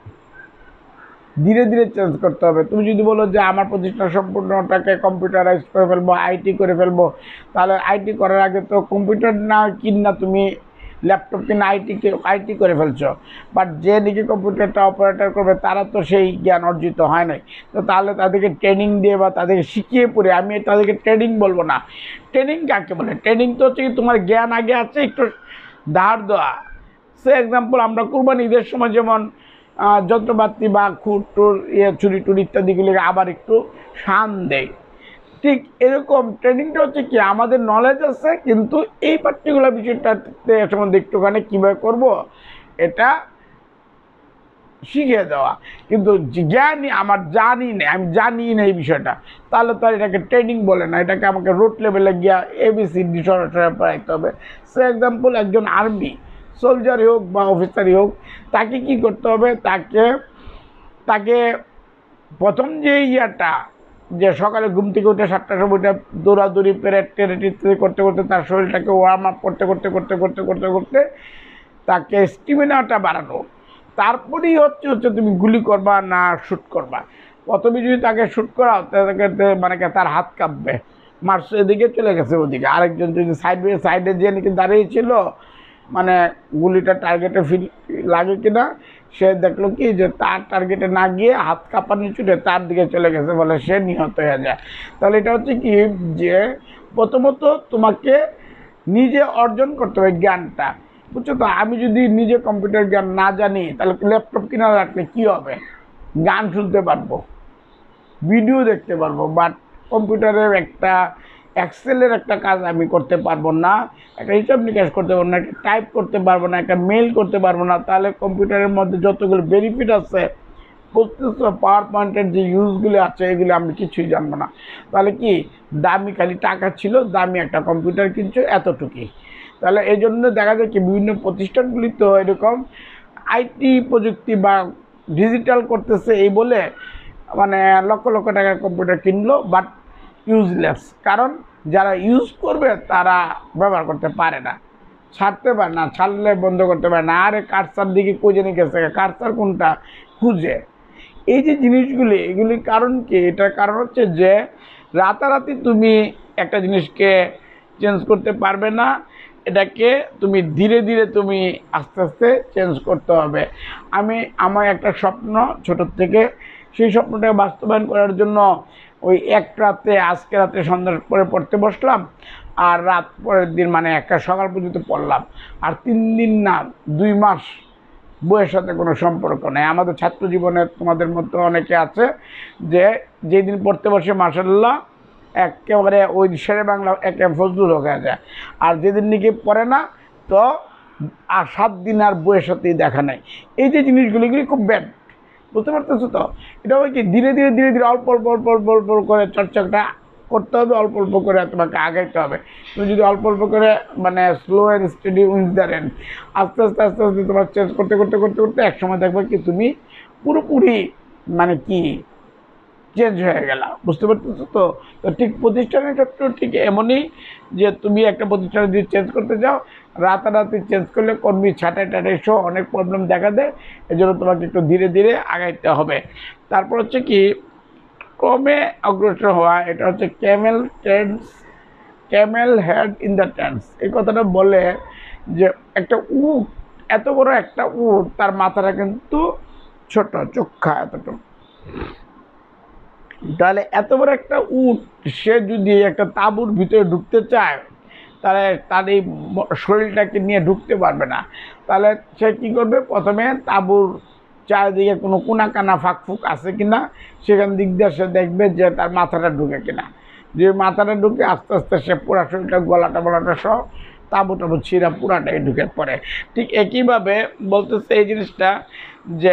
ধীরে ধীরে চেঞ্জ করতে হবে। তুমি যদি বলো যে আমার প্রতিষ্ঠান সম্পূর্ণটাকে কম্পিউটারাইজ করে ফেলবো, আইটি করে ফেলবো, তাহলে আইটি করার আগে তো কম্পিউটার না কিনা তুমি ল্যাপটপ কিনা আইটিকে আইটি করে ফেলছো, বাট যে দিকে কম্পিউটারটা অপারেটর করবে তারা তো সেই জ্ঞান অর্জিত হয় নাই। তো তাহলে তাদেরকে ট্রেনিং দিয়ে বা তাদেরকে শিখিয়ে পড়ে, আমি তাদেরকে ট্রেনিং বলবো না। ট্রেনিং কাকে বলে? ট্রেনিং তো হচ্ছে কি তোমার জ্ঞান আগে আছে, একটু ধার দেওয়া। সে এক্সাম্পল আমরা কুরবানি ঈদের সময় যেমন যন্ত্রপাতি বা খুঁট টুর ইয়ে ছুরি টুর ইত্যাদিগুলিকে আবার একটু শান দেয়, ঠিক এরকম ট্রেনিংটা হচ্ছে কি আমাদের নলেজ আছে, কিন্তু এই পার্টিকুলার বিষয়টাতে সম্বন্ধে একটুখানি কীভাবে করব এটা শিখিয়ে দেওয়া। কিন্তু জ্ঞানী আমার জানি না, আমি জানি না এই বিষয়টা, তাহলে তো আর এটাকে ট্রেনিং বলে না, এটাকে আমাকে রোড লেভেলে গিয়া এবিসিডি সরাসরি পড়াইতে হবে। সে এক্সাম্পল একজন আর্মি সোলজারই হোক বা অফিসারই হোক, তাকে কি করতে হবে? তাকে তাকে প্রথম যে ইয়ারটা, যে সকালে ঘুম থেকে উঠে সাতটার সময়টা দৌড়াদৌড়ি প্যারেড ট্যারেড ইত্যাদি করতে করতে তার শরীরটাকে ওয়ার্ম আপ করতে করতে করতে করতে করতে করতে তাকে স্টিমিনাটা বাড়ানো, তারপরেই হচ্ছে হচ্ছে তুমি গুলি করবা না শ্যুট করবা। প্রথমে যদি তাকে শ্যুট করাও তাকে মানে তার হাত কাঁপবে, মারছে এদিকে চলে গেছে ওদিকে, আরেকজন যদি সাইড সাইডে যে নাকি দাঁড়িয়েছিল মানে গুলিটা টার্গেটে ফিল লাগে কিনা, সে দেখলো কি যে তার টার্গেটে না গিয়ে হাত কাঁপানি ছুটে তার দিকে চলে গেছে, বলে সে নিহত হয়ে যায়। তাহলে এটা হচ্ছে কি যে প্রথমত তোমাকে নিজে অর্জন করতে হবে জ্ঞানটা, বুঝছো তো? আমি যদি নিজে কম্পিউটার জ্ঞান না জানি, তাহলে ল্যাপটপ কিনা রাখলে কী হবে? গান শুনতে পারবো, ভিডিও দেখতে পারবো, বাট কম্পিউটারের একটা এক্সেলের একটা কাজ আমি করতে পারবো না, একটা হিসাব নিকাশ করতে পারবো না, একটা টাইপ করতে পারবো না, একটা মেল করতে পারবো না। তাহলে কম্পিউটারের মধ্যে যতগুলো বেনিফিট আছে, বুঝতেছো, পাওয়ার পয়েন্টের যে ইউজগুলো আছে এগুলো আমি কিছুই জানবো না। তাহলে কি দামি খালি টাকা ছিল, দামি একটা কম্পিউটার কিনছো, এতটুকুই। তাহলে এই জন্য দেখা যায় কি বিভিন্ন প্রতিষ্ঠানগুলি তো এরকম আইটি প্রযুক্তি বা ডিজিটাল করতেছে এই বলে মানে লক্ষ লক্ষ টাকার কম্পিউটার কিনলো, বাট ইউজলেস। কারণ যারা ইউজ করবে তারা ব্যবহার করতে পারে না, ছাড়তে পারে না, ছাড়লে বন্ধ করতে পারে না। আরে কারসার দিকে খুঁজে নিয়ে গেছে, কারসার কোনটা খুঁজে। এই যে জিনিসগুলি, এগুলির কারণ কি? এটার কারণ হচ্ছে যে রাতারাতি তুমি একটা জিনিসকে চেঞ্জ করতে পারবে না, এটাকে তুমি ধীরে ধীরে তুমি আস্তে আস্তে চেঞ্জ করতে হবে। আমি আমার একটা স্বপ্ন ছোটোর থেকে, সেই স্বপ্নটাকে বাস্তবায়ন করার জন্য ওই এক রাতে, আজকে রাতে সন্ধ্যার পরে পড়তে বসলাম, আর রাত পরের দিন মানে একটা সকাল পর্যন্ত পড়লাম, আর তিন দিন না দুই মাস বইয়ের সাথে কোনো সম্পর্ক নেই। আমাদের ছাত্র জীবনে তোমাদের মধ্যে অনেকে আছে যে যেদিন পড়তে বসে মাশাআল্লাহ একেবারে ওই শেরে বাংলা একে ফজলুল হয়ে যায়, আর যেদিন নাকি পড়ে না তো আর সাত দিন আর বইয়ের সাথেই দেখা নেই। এই যে জিনিসগুলি এগুলি খুব ব্যাড, বুঝতে পারতেছো তো? এটা হয় কি ধীরে ধীরে ধীরে ধীরে অল্প অল্প অল্প অল্প অল্প করে চর্চাটা করতে হবে, অল্প অল্প করে তোমাকে আগাইতে হবে। তুমি যদি অল্প অল্প করে মানে slow and steady wins the race, আস্তে আস্তে আস্তে আস্তে তোমার চেঞ্জ করতে করতে করতে করতে এক সময় দেখবে কি তুমি পুরোপুরি মানে কি চেঞ্জ হয়ে গেল। বুঝতে পারতেছো তো? তো ঠিক প্রতিষ্ঠানের ক্ষেত্রেও ঠিক এমনই, যে তুমি একটা প্রতিষ্ঠানে যদি চেঞ্জ করতে যাও, রাতারাতি চেঞ্জ করলে কর্মী ছাঁটাই টাটাই সহ অনেক প্রবলেম দেখা দেয়। এই জন্য তোমাকে একটু ধীরে ধীরে আগাইতে হবে। তারপর হচ্ছে কি, ক্রমে অগ্রসর হওয়া, এটা হচ্ছে camel tents, camel head in the tents. এই কথাটা বলে যে একটা উট, এত বড় একটা উট, তার মাথাটা কিন্তু ছোট, চোখা এতটুকু। তাহলে এত বড় একটা উট, সে যদি একটা তাঁবুর ভিতরে ঢুকতে চায়, তাহলে তার এই শরীরটাকে নিয়ে ঢুকতে পারবে না। তাহলে সে কী করবে, প্রথমে তাঁবুর চারিদিকে কোনো কোনা কানা ফাঁক ফুক আছে কিনা, সেখান দিক দিয়ে সে দেখবে যে তার মাথাটা ঢুকে কিনা। যে মাথাটা ঢুকে আস্তে আস্তে সে পুরা শরীরটা, গলাটা বলাটা সহ তাঁবু টাবু ছিঁড়া পুরাটাই ঢুকে পড়ে। ঠিক একইভাবে বলতেছে এই জিনিসটা, যে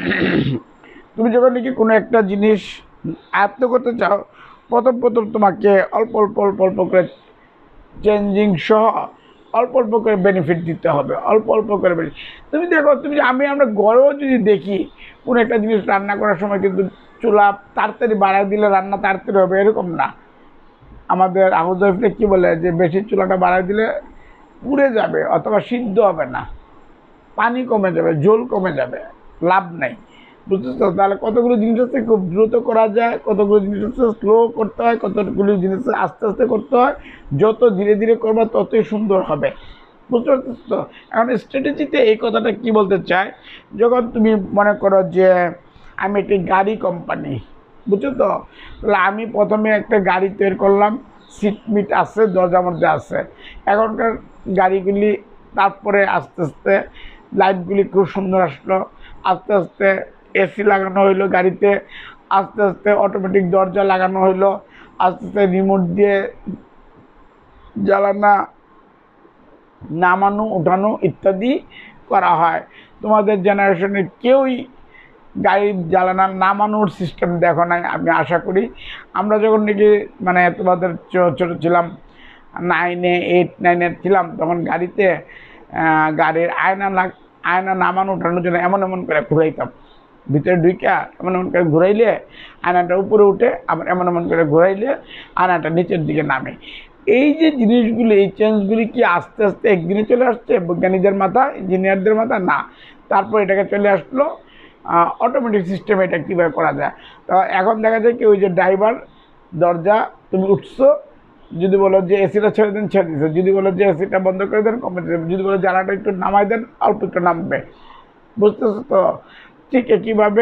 তুমি যখন নাকি কোনো একটা জিনিস আয়ত্ত করতে চাও, প্রথম প্রথম তোমাকে অল্প অল্প অল্প অল্প করে চেঞ্জিং সহ অল্প অল্প করে বেনিফিট দিতে হবে, অল্প অল্প করে বেনিফিট। তুমি দেখো, তুমি আমি আমরা ঘরেও যদি দেখি কোনো একটা জিনিস রান্না করার সময় কিন্তু চুলা তাড়াতাড়ি বাড়াই দিলে রান্না তাড়াতাড়ি হবে, এরকম না। আমাদের হাউসওয়াইফরা কী বলে, যে বেশি চুলাটা বাড়াই দিলে পুড়ে যাবে অথবা সিদ্ধ হবে না, পানি কমে যাবে, জল কমে যাবে, লাভ নাই। বুঝতেছো? তাহলে কতগুলো জিনিস আছে খুব দ্রুত করা যায়, কতগুলো জিনিস হচ্ছে স্লো করতে হয়, কতগুলো জিনিস আস্তে আস্তে করতে হয়। যত ধীরে ধীরে করবা ততই সুন্দর হবে। বুঝতে পারতেছো তো? এখন স্ট্র্যাটেজিতে এই কথাটা কি বলতে চায়, যখন তুমি মনে করো যে আমি একটি গাড়ি কোম্পানি, বুঝছো তো? তাহলে আমি প্রথমে একটা গাড়ি তৈরি করলাম, সিট মিট আছে, দরজার মধ্যে আছে। এখনকার গাড়িগুলি তারপরে আস্তে আস্তে লাইটগুলি খুব সুন্দর আসলো, আস্তে আস্তে এসি লাগানো হইলো গাড়িতে, আস্তে আস্তে অটোমেটিক দরজা লাগানো হইলো, আস্তে আস্তে রিমোট দিয়ে জ্বালানা নামানো উঠানো ইত্যাদি করা হয়। তোমাদের জেনারেশনের কেউই গাড়ির জ্বালানা নামানোর সিস্টেম দেখো নাই, আমি আশা করি। আমরা যখন নাকি মানে তোমাদের ছোটো ছিলাম, নাইনে এইট নাইনে ছিলাম, তখন গাড়িতে গাড়ির আয়না লাগ আয়না নামানো উঠানোর জন্য এমন এমন করে ঘুরাইতাম, ভিতরে ঢুইকা এমন এমন করে ঘুরাইলে আয়নাটা উপরে উঠে, আবার এমন এমন করে ঘুরাইলে আয়নাটা নিচের দিকে নামে। এই যে জিনিসগুলি, এই চেঞ্জগুলি কি আস্তে আস্তে একদিনে চলে আসছে বৈজ্ঞানিকদের মাথা, ইঞ্জিনিয়ারদের মাথা? না। তারপর এটাকে চলে আসলো অটোমেটিক সিস্টেমে, এটা কীভাবে করা যায়। তো এখন দেখা যায় কি, ওই যে ড্রাইভার, দরজা তুমি উঠছো, যদি বলো যে এসিটা ছেড়ে দেন, ছেড়ে দিচ্ছে, যদি বলো যে এসিটা বন্ধ করে দেন, কমে দেবেন, যদি বলো জ্বালাটা একটু নামাই দেন, অল্প একটু নামবে। বুঝতেছো তো? ঠিক একইভাবে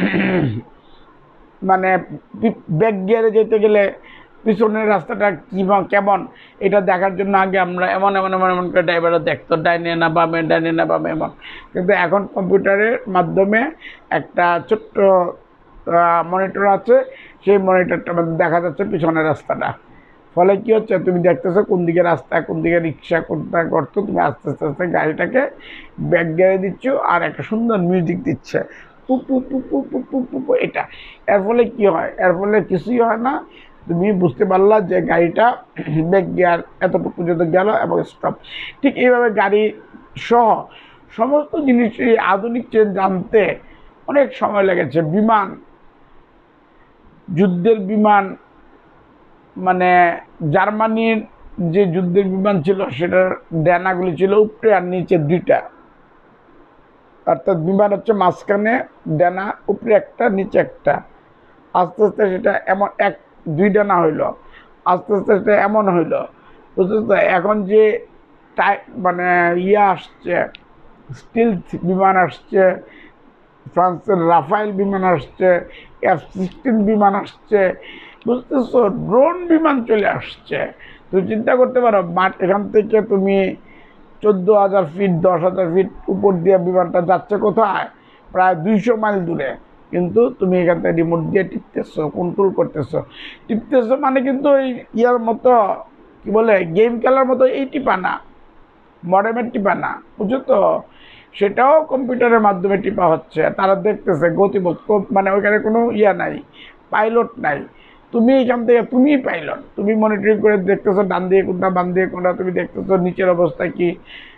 মানে ব্যাক গিয়ারে যেতে গেলে পিছনের রাস্তাটা কী কেমন, এটা দেখার জন্য আগে আমরা এমন এমন এমন এমন করে ড্রাইভাররা দেখতো, ডাইনে না বামে, ডাইনে না বামে এমন। কিন্তু এখন কম্পিউটারের মাধ্যমে একটা ছোট্ট মনিটর আছে, সেই মনিটরটার মধ্যে দেখা যাচ্ছে পিছনের রাস্তাটা। ফলে কী হচ্ছে, তুমি দেখতেছো কোন দিকে রাস্তা, কোন দিকে রিক্সা, কোনটা করতো, তুমি আস্তে আস্তে আস্তে গাড়িটাকে ব্যাক গিয়ারে দিচ্ছ, আর একটা সুন্দর মিউজিক দিচ্ছে, পু পু পু পু পু পু পু পু, এটা। এর ফলে কী হয়? এর ফলে কিছুই হয় না, তুমি বুঝতে পারলা যে গাড়িটা ব্যাক গিয়ার এতটুকু পর্যন্ত গেল এবং স্টপ। ঠিক এইভাবে গাড়ি সহ সমস্ত জিনিসই আধুনিক চেঞ্জ জানতে অনেক সময় লেগেছে। বিমান, যুদ্ধের বিমান, মানে জার্মানির যে যুদ্ধের বিমান ছিল, সেটার ডানাগুলি ছিল উপরে আর নিচে দুইটা, অর্থাৎ বিমান হচ্ছে মাঝখানে ডানা, উপরে একটা নিচে একটা। আস্তে আস্তে সেটা এমন এক দুই ডানা হইল, আস্তে আস্তে সেটা এমন হইল। বুঝতে তো? এখন যে টাই মানে ইয়ে আসছে, স্টিল বিমান আসছে, ফ্রান্সের রাফাইল বিমান আসছে, এফ সিক্সটিন বিমান আসছে, বুঝতেছো? ড্রোন বিমান চলে আসছে। তুমি চিন্তা করতে পারো, মাঠ এখান থেকে তুমি চোদ্দো হাজার ফিট, দশ হাজার ফিট উপর দিয়ে বিমানটা যাচ্ছে কোথায়, প্রায় দুইশো মাইল দূরে, কিন্তু তুমি এখান থেকে রিমোট দিয়ে টিপতেছো, কন্ট্রোল করতেছো। টিপতেছো মানে কিন্তু ওই ইয়ার মতো, কি বলে, গেম খেলার মতো এই টিপা না, মডেমের টিপা না, বুঝছো তো? সেটাও কম্পিউটারের মাধ্যমে টিপা হচ্ছে, তারা দেখতেছে গতিবোধ, মানে ওইখানে কোনো ইয়া নাই, পাইলট নাই। তুমি এখান থেকে তুমিই পাইলট, তুমি মনিটরিং করে দেখতেছো ডান দিয়ে কোনটা, বাম দিয়ে কোনটা, তুমি দেখতেছো নিচের অবস্থা কি,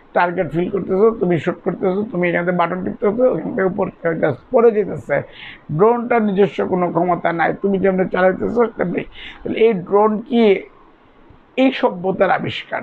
টার্গেট ফিল করতেছো, তুমি শুট করতেছো, তুমি এখান থেকে বাটন টিপতেছো, ওখান থেকে উপর জাস্ট পড়ে যেতেছে। ড্রোনটার নিজস্ব কোনো ক্ষমতা নাই, তুমি যেমনি চালাইতেছো তেমনি। এই ড্রোন কি এই সভ্যতার আবিষ্কার।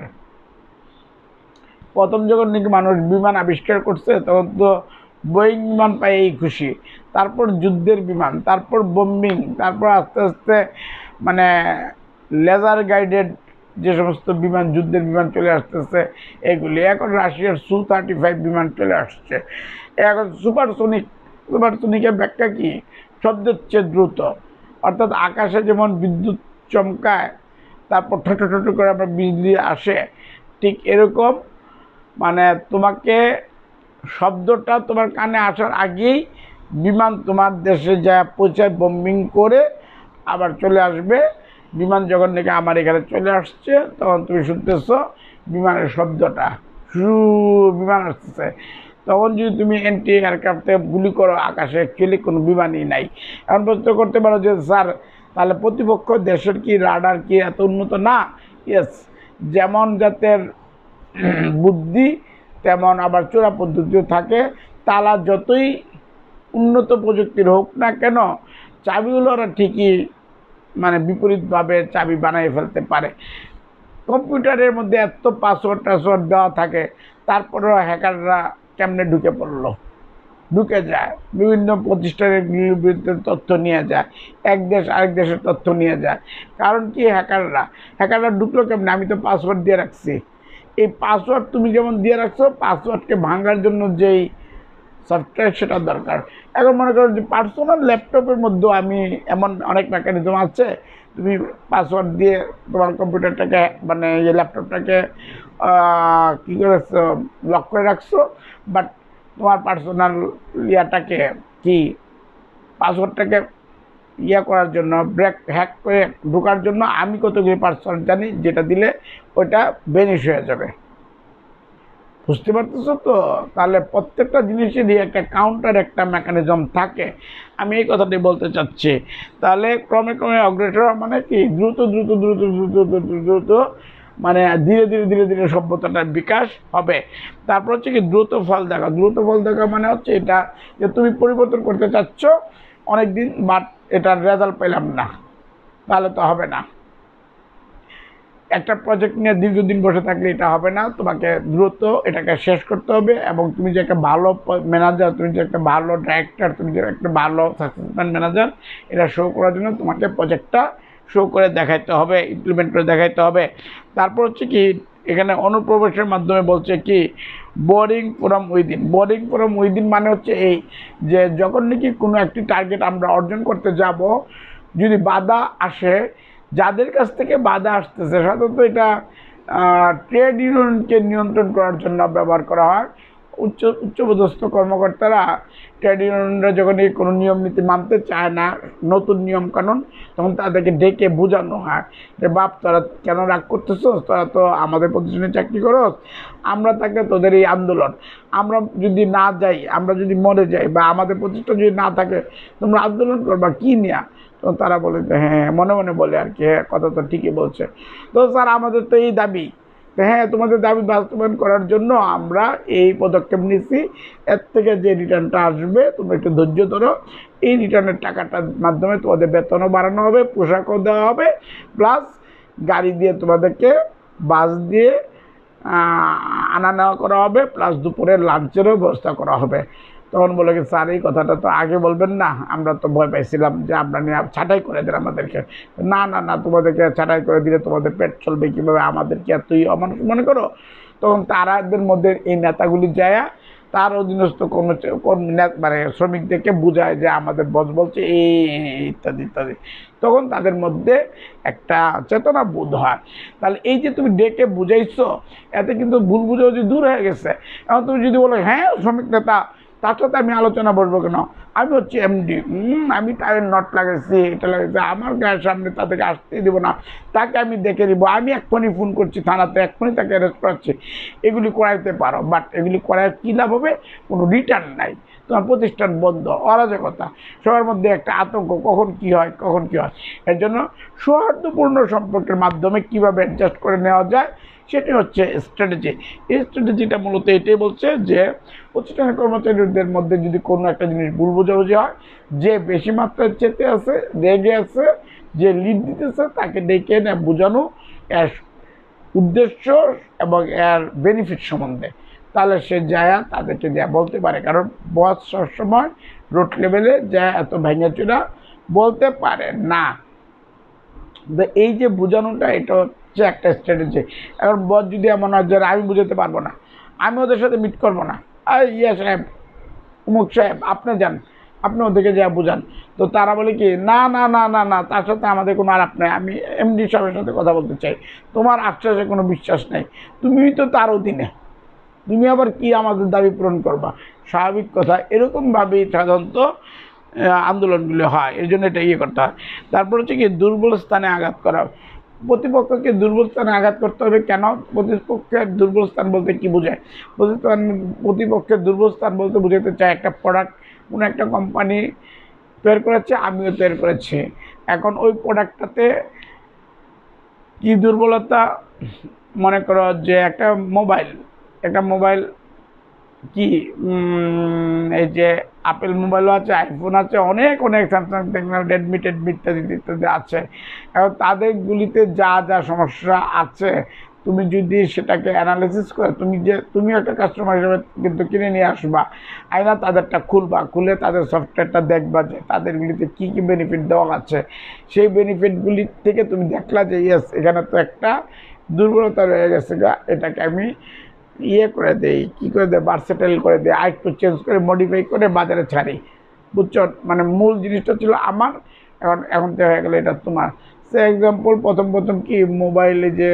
প্রথম যখন নাকি মানুষ বিমান আবিষ্কার করছে তখন তো বোয়িং বিমান পাই এই খুশি, তারপর যুদ্ধের বিমান, তারপর বোম্বিং, তারপর আস্তে আস্তে মানে লেজার গাইডেড যে সমস্ত বিমান, যুদ্ধের বিমান চলে আসতেছে এগুলি। এখন রাশিয়ার সু থার্টি ফাইভ বিমান চলে আসছে। এখন সুপারসোনিক, সুপারসোনিকের ব্যাখ্যা কি? শব্দের চেয়ে দ্রুত, অর্থাৎ আকাশে যেমন বিদ্যুৎ চমকায় তারপর ঠোঁটো ঠোঁটো করে আবার বিজলি আসে, ঠিক এরকম মানে তোমাকে শব্দটা তোমার কানে আসার আগেই বিমান তোমার দেশে যা পৌঁছায় বোম্বিং করে আবার চলে আসবে। বিমান যখন নাকি আমার এখানে চলে আসছে তখন তুমি শুনতেছ বিমানের শব্দটা, শু বিমান আসতেছে। তখন যদি তুমি এন্টি এয়ারক্রাফটে গুলি করো আকাশে, অ্যাকচুয়ালি কোনো বিমানই নাই। এখন প্রশ্ন করতে পারো যে স্যার তাহলে প্রতিপক্ষ দেশের কি রাডার কি এত উন্নত না? ইয়েস, যেমন জাতের বুদ্ধি তেমন আবার চোরা পদ্ধতিও থাকে। তালা যতই উন্নত প্রযুক্তির হোক না কেন, চাবিগুলো ওরা ঠিকই মানে বিপরীতভাবে চাবি বানিয়ে ফেলতে পারে। কম্পিউটারের মধ্যে এত পাসওয়ার্ড টাসওয়ার্ড দেওয়া থাকে, তারপরেও হ্যাকাররা কেমনে ঢুকে পড়লো, ঢুকে যায় বিভিন্ন প্রতিষ্ঠানের বিরুদ্ধে তথ্য নিয়ে যায়, এক দেশ আরেক দেশের তথ্য নিয়ে যায়। কারণ কি? হ্যাকাররা হ্যাকাররা ঢুকলো কেমনে? আমি তো পাসওয়ার্ড দিয়ে রাখছি। এই পাসওয়ার্ড তুমি যেমন দিয়ে রাখছো, পাসওয়ার্ডকে ভাঙার জন্য যেই সফটওয়্যার সেটা দরকার। এখন মনে করো যে পার্সোনাল ল্যাপটপের মধ্যেও আমি এমন অনেক মেকানিজম আছে, তুমি পাসওয়ার্ড দিয়ে তোমার কম্পিউটারটাকে মানে এই ল্যাপটপটাকে কী করেছো, লক করে রাখছো, বাট তোমার পার্সোনাল ইয়াটাকে কি পাসওয়ার্ডটাকে ইয়া করার জন্য, ব্রেক হ্যাক করে ঢোকার জন্য আমি কতগুলি পাসওয়ার্ড জানি, যেটা দিলে ওইটা বেনিশ হয়ে যাবে। বুঝতে পারতেছো তো? তাহলে প্রত্যেকটা জিনিসেরই একটা কাউন্টার, একটা মেকানিজম থাকে। আমি এই কথাটি বলতে চাচ্ছি। তাহলে ক্রমে ক্রমে অগ্রসর মানে কি দ্রুত দ্রুত দ্রুত দ্রুত দ্রুত দ্রুত মানে ধীরে ধীরে ধীরে ধীরে সভ্যতাটার বিকাশ হবে। তারপর হচ্ছে কি দ্রুত ফল দেখা। দ্রুত ফল দেখা মানে হচ্ছে এটা যে তুমি পরিবর্তন করতে চাচ্ছ অনেক দিন, বাট এটার রেজাল্ট পেলাম না, তাহলে তো হবে না। একটা প্রজেক্ট নিয়ে দীর্ঘদিন বসে থাকলে এটা হবে না, তোমাকে দ্রুত এটাকে শেষ করতে হবে। এবং তুমি যে একটা ভালো ম্যানেজার, তুমি যে একটা ভালো ডাইরেক্টর, তুমি যে একটা ভালো সাকসেসফুল ম্যানেজার, এটা শো করার জন্য তোমাকে প্রজেক্টটা শো করে দেখাইতে হবে, ইমপ্লিমেন্ট করে দেখাইতে হবে। তারপর হচ্ছে কি এখানে অনুপ্রবেশের মাধ্যমে বলছে কি boring from within. Boring from within মানে হচ্ছে এই যে যখন নাকি কোনো একটি টার্গেট আমরা অর্জন করতে যাব, যদি বাধা আসে, যাদের কাছ থেকে বাধা আসতেছে সাধারণত এটা ট্রেড ইউনিয়নকে নিয়ন্ত্রণ করার জন্য ব্যবহার করা হয়। উচ্চ উচ্চপদস্থ কর্মকর্তারা ট্রেড ইউনিয়নরা যখন এই কোনো নিয়ম নীতি মানতে চায় না, নতুন নিয়ম কানুন, তখন তাদেরকে ডেকে বোঝানো হয় যে বাপ তোরা কেন রাগ করতেছো, তোরা তো আমাদের প্রতিষ্ঠানে চাকরি করস, আমরা থাকলে তোদের এই আন্দোলন, আমরা যদি না যাই, আমরা যদি মরে যাই, বা আমাদের প্রতিষ্ঠান যদি না থাকে, তোমরা আন্দোলন করবা কী নিয়ে? তো তারা বলে যে হ্যাঁ, মনে মনে বলে আর কি, হ্যাঁ কথা তো ঠিকই বলছে। তো স্যার আমাদের তো এই দাবি, হ্যাঁ তোমাদের দাবি বাস্তবায়ন করার জন্য আমরা এই পদক্ষেপ নিচ্ছি, এর থেকে যে রিটার্নটা আসবে তোমরা একটু ধৈর্য ধরো, এই রিটার্নের টাকাটার মাধ্যমে তোমাদের বেতনও বাড়ানো হবে, পোশাকও দেওয়া হবে, প্লাস গাড়ি দিয়ে তোমাদেরকে বাস দিয়ে আনা নেওয়া করা হবে, প্লাস দুপুরের লাঞ্চেরও ব্যবস্থা করা হবে। তখন বলে কি স্যার এই কথাটা তো আগে বলবেন না, আমরা তো ভয় পাইছিলাম যে আপনারা নিয়ে ছাঁটাই করে দেন আমাদেরকে। না না না, তোমাদেরকে ছাঁটাই করে দিলে তোমাদের পেট চলবে কীভাবে, আমাদেরকে এতই অমানুষ মনে করো? তখন তারাদের মধ্যে এই নেতাগুলি যায় তার অধীনস্থ কর্মী মানে শ্রমিকদেরকে বোঝায় যে আমাদের বস বলছে এই ইত্যাদি ইত্যাদি। তখন তাদের মধ্যে একটা চেতনা বোধ হয়। তাহলে এই যে তুমি ডেকে বুঝাইছো, এতে কিন্তু ভুল বুঝাবুঝি দূর হয়ে গেছে। এখন তুমি যদি বলো হ্যাঁ শ্রমিক নেতা, তার সাথে আমি আলোচনা বসবো কেন, আমি হচ্ছি এমডি, আমি টায়ার নট লাগাইছি, এটা লাগাইছি, আমার গায়ের সামনে তাদেরকে আসতেই দেবো না, তাকে আমি দেখে নিব, আমি এক্ষুনি ফোন করছি থানাতে, এক্ষুনি তাকে অ্যারেস্ট করাচ্ছি, এগুলি করাইতে পারো। বাট এগুলি করার কী লাভ হবে? কোনো রিটার্ন নাই। তোমার প্রতিষ্ঠান বন্ধ, অরাজকতা, সবার মধ্যে একটা আতঙ্ক, কখন কি হয় কখন কি হয়। এর জন্য সৌহার্দ্যপূর্ণ সম্পর্কের মাধ্যমে কিভাবে অ্যাডজাস্ট করে নেওয়া যায় সেটি হচ্ছে স্ট্র্যাটেজি। এই স্ট্র্যাটেজিটা মূলত এটাই বলছে যে প্রতিষ্ঠানের কর্মচারীদের মধ্যে যদি কোনো একটা জিনিস ভুল বোঝাবুঝি হয়, যে বেশি মাত্রায় চেতে আছে, রেগে আছে, যে লিড দিতেছে, তাকে ডেকে এনে বোঝানো এর উদ্দেশ্য এবং এর বেনিফিট সম্বন্ধে, তাহলে সে যায় তাদেরকে দেয়া বলতে পারে। কারণ বস সবসময় রোড লেভেলে যা এত ভেঙেচুরা বলতে পারে না। এই যে বোঝানোটা, এটা হচ্ছে একটা স্ট্র্যাটেজি। এখন বস যদি এমন হয় যে আমি বুঝাতে পারবো না, আমি ওদের সাথে মিট করবো না, আর ইয়া সাহেব, উমুক সাহেব, আপনি যান, আপনি ওদেরকে যা বুঝান, তো তারা বলে কি, না না না না না তার সাথে আমাদের কোনো আলাপ নেই, আমি এমডি সাহেবের সাথে কথা বলতে চাই, তোমার আশ্বাসে কোনো বিশ্বাস নেই, তুমিই তো তার অধীনে, তুমি আবার কি আমাদের দাবি পূরণ করবা। স্বাভাবিক কথা, এরকমভাবেই সাধারণত আন্দোলনগুলো হয়। এর জন্য এটা ইয়ে করতে হয়। তারপর হচ্ছে কি, দুর্বল স্থানে আঘাত করা। প্রতিপক্ষকে দুর্বল স্থানে আঘাত করতে হবে কেন? প্রতিপক্ষের দুর্বল স্থান বলতে কি বোঝায়? প্রতিপক্ষের দুর্বল স্থান বলতে বোঝাতে চায় একটা প্রোডাক্ট কোনো একটা কোম্পানি তৈরি করেছে, আমিও তৈরি করেছি, এখন ওই প্রোডাক্টটাতে কি দুর্বলতা, মনে করো যে একটা মোবাইল একটা মোবাইল কি এই যে আপেল মোবাইলও আছে, আইফোন আছে, অনেক অনেক স্যামসাং, রেডমি টেডমি ইত্যাদি ইত্যাদি আছে। এবং তাদেরগুলিতে যা যা সমস্যা আছে, তুমি যদি সেটাকে অ্যানালিসিস করে, তুমি যে তুমি একটা কাস্টমার হিসেবে কিন্তু কিনে নিয়ে আসবা, আইনা তাদেরটা খুলবা, খুলে তাদের সফটওয়্যারটা দেখবা যে তাদেরগুলিতে কী কী বেনিফিট দেওয়া আছে। সেই বেনিফিটগুলি থেকে তুমি দেখলা যে ইয়েস, এখানে তো একটা দুর্বলতা রয়ে গেছে গা, এটাকে আমি ইয়ে করে দেই, কী করে দেয়, ভার্সেটাইল করে দেয়, আর একটু চেঞ্জ করে মডিফাই করে বাজারে ছাড়ি, বুঝছো? মানে মূল জিনিসটা ছিল আমার, এখন এখন তো হয়ে গেলো এটা তোমার। সে এক্সাম্পল, প্রথম প্রথম কি মোবাইলে যে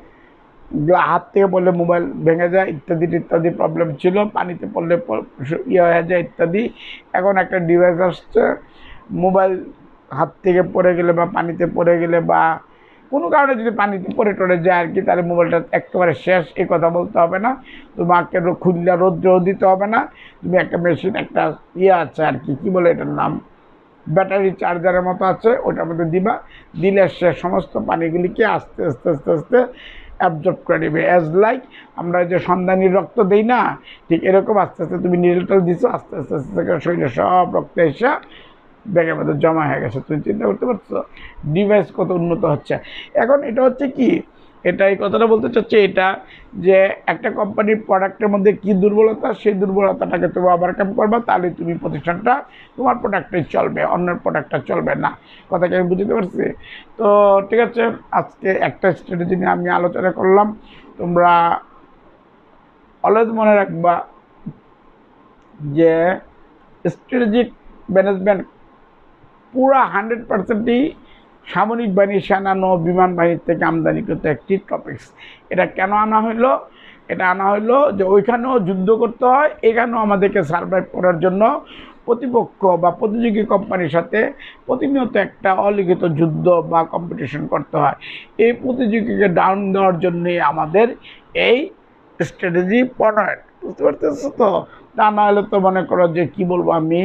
হাত থেকে পড়লে মোবাইল ভেঙে যায় ইত্যাদি ইত্যাদি প্রবলেম ছিল, পানিতে পড়লে ইয়ে হয়ে যায় ইত্যাদি। এখন একটা ডিভাইস আসছে, মোবাইল হাত থেকে পড়ে গেলে বা পানিতে পড়ে গেলে বা কোনো কারণে যদি পানিতে পড়ে টড়ে যায় আর কি, তাহলে মোবাইলটা একেবারে শেষ, এই কথা বলতে হবে না, তোমাকে খুললে রোদ্র দিতে হবে না, তুমি একটা মেশিন, একটা ইয়ে আছে আর কি, কী বলে এটার নাম, ব্যাটারি চার্জারের মতো আছে, ওটার মধ্যে দিবা, দিলে সে সমস্ত পানিগুলিকে আস্তে আস্তে আস্তে আস্তে অ্যাবজর্ব করে নেবে। অ্যাজ লাইক আমরা যে সন্ধানী রক্ত দিই না, ঠিক এরকম আস্তে আস্তে তুমি নিডলটা দিছো, আস্তে আস্তে আস্তে শরীরে সব রক্ত এসে ব্যাগের মধ্যে জমা হয়ে গেছে। তুমি চিন্তা করতে পারছো ডিভাইস কত উন্নত হচ্ছে। এখন এটা হচ্ছে কি, এটা এই কথাটা বলতে চাচ্ছে এটা যে একটা কোম্পানির প্রোডাক্টের মধ্যে কি দুর্বলতা, সেই দুর্বলতাটাকে তুমি ওভারকাম করবা, তাহলে তুমি প্রতিষ্ঠানটা তোমার প্রোডাক্টটাই চলবে, অন্যের প্রোডাক্টটা চলবে না। কথাকে আমি বুঝতে পারছি। তো ঠিক আছে, আজকে একটা স্ট্র্যাটেজি নিয়ে আমি আলোচনা করলাম। তোমরা অলওয়েজ মনে রাখবা যে স্ট্র্যাটেজিক ম্যানেজমেন্ট পুরা হান্ড্রেড পার্সেন্টই সামরিক বাহিনী, সেনা, নৌ বিমান বাহিনীর থেকে আমদানিকৃত একটি টপিক্স। এটা কেন আনা হইলো? এটা আনা হইলো যে ওইখানেও যুদ্ধ করতে হয়, এখানেও আমাদেরকে সার্ভাইভ করার জন্য প্রতিপক্ষ বা প্রতিযোগী কোম্পানির সাথে প্রতিনিয়ত একটা অলিখিত যুদ্ধ বা কম্পিটিশন করতে হয়। এই প্রতিযোগীকে ডাউন দেওয়ার জন্যই আমাদের এই স্ট্র্যাটেজি প্রণয়ন, বুঝতে পারতেছো তো? তা না হলে তো মনে করো যে কী বলবো আমি,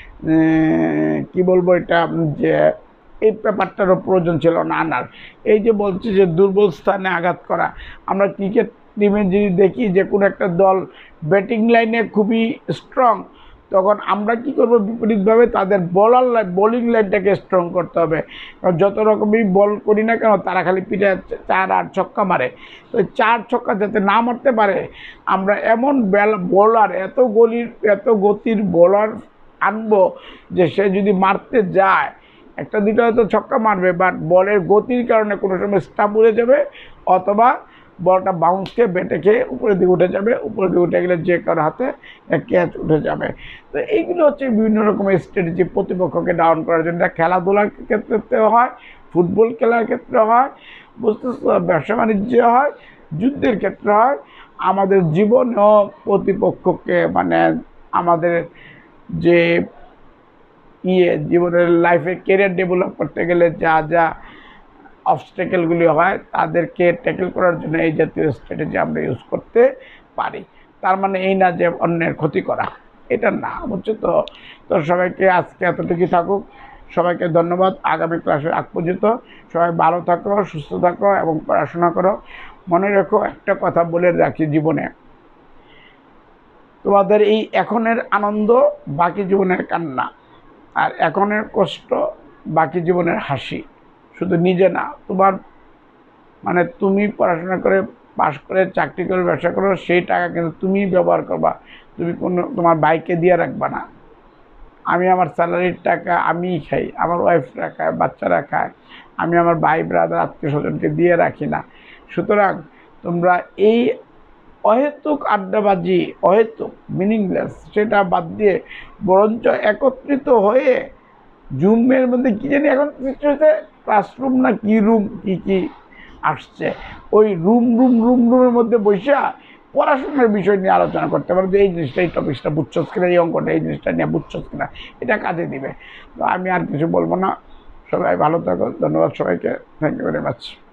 কি বলবো এটা, যে এই ব্যাপারটারও প্রয়োজন ছিল না আনার। এই যে বলছি যে দুর্বল স্থানে আঘাত করা, আমরা ক্রিকেট টিমে যদি দেখি যে কোনো একটা দল ব্যাটিং লাইনে খুবই স্ট্রং, তখন আমরা কি করব, বিপরীতভাবে তাদের বলার লাইন, বোলিং লাইনটাকে স্ট্রং করতে হবে। যত রকমই বল করি না কেন, তারা খালি পিঠে চার আর ছক্কা মারে, তো চার ছক্কা যাতে না মারতে পারে, আমরা এমন বোলার, এত গলির এত গতির বোলার আনবো যে সে যদি মারতে যায়, একটা দুটো হয়তো ছক্কা মারবে, বাট বলের গতির কারণে কোনো সময় স্টাম্প উড়ে যাবে, অথবা বলটা বাউন্স খেয়ে বেটে খেয়ে উপরের দিকে উঠে যাবে, উপরের দিকে উঠে গেলে যে কারো হাতে ক্যাচ উঠে যাবে। তো এইগুলো হচ্ছে বিভিন্ন রকমের স্ট্র্যাটেজি প্রতিপক্ষকে ডাউন করার জন্য। খেলাধুলার ক্ষেত্রে হয়, ফুটবল খেলার ক্ষেত্রে হয়, বুঝতেছো, ব্যবসা বাণিজ্য হয়, যুদ্ধের ক্ষেত্রে হয়, আমাদের জীবনেও প্রতিপক্ষকে, মানে আমাদের যে ইয়ে জীবনের লাইফে কেরিয়ার ডেভেলপ করতে গেলে যা যা অবস্টেকেলগুলি হয়, তাদেরকে ট্যাকেল করার জন্য এই জাতীয় স্ট্র্যাটেজি আমরা ইউজ করতে পারি। তার মানে এই না যে অন্যের ক্ষতি করা। এটা না, বুঝছো তো। তো সবাইকে আজকে এতটুকু থাকুক, সবাইকে ধন্যবাদ। আগামী ক্লাসে আগ পর্যন্ত সবাই ভালো থাকো, সুস্থ থাকো এবং পড়াশোনা করো। মনে রেখো একটা কথা বলে রাখি, জীবনে তোমাদের এই এখনের আনন্দ বাকি জীবনের কান্না, আর এখনের কষ্ট বাকি জীবনের হাসি। শুধু নিজে না, তোমার মানে তুমি পড়াশোনা করে পাশ করে চাকরি করে ব্যবসা করো, সেই টাকা কিন্তু তুমি ব্যবহার করবা, তুমি কোনো তোমার ভাইকে দিয়ে রাখবা না। আমি আমার স্যালারির টাকা আমিই খাই, আমার ওয়াইফরা খায়, বাচ্চারা খায়, আমি আমার ভাই ব্রাদার আত্মীয় স্বজনকে দিয়ে রাখি না। সুতরাং তোমরা এই অহেতুক আড্ডাবাজি, অহেতুক মিনিংলেস, সেটা বাদ দিয়ে বরঞ্চ একত্রিত হয়ে জুমের মধ্যে কী জানি এখন সৃষ্টি হয়েছে, ক্লাসরুম না কি রুম কী কী আসছে, ওই রুম রুম রুম রুমের মধ্যে বসে পড়াশোনার বিষয় নিয়ে আলোচনা করতে পারো যে এই জিনিসটা, এই টপিক্সটা বুঝছস কিনা, এই অঙ্কটা এই জিনিসটা নিয়ে বুঝছস কিনা, এটা কাজে দিবে। তো আমি আর কিছু বলবো না, সবাই ভালো থাকো, ধন্যবাদ সবাইকে, থ্যাংক ইউ ভেরি মাচ।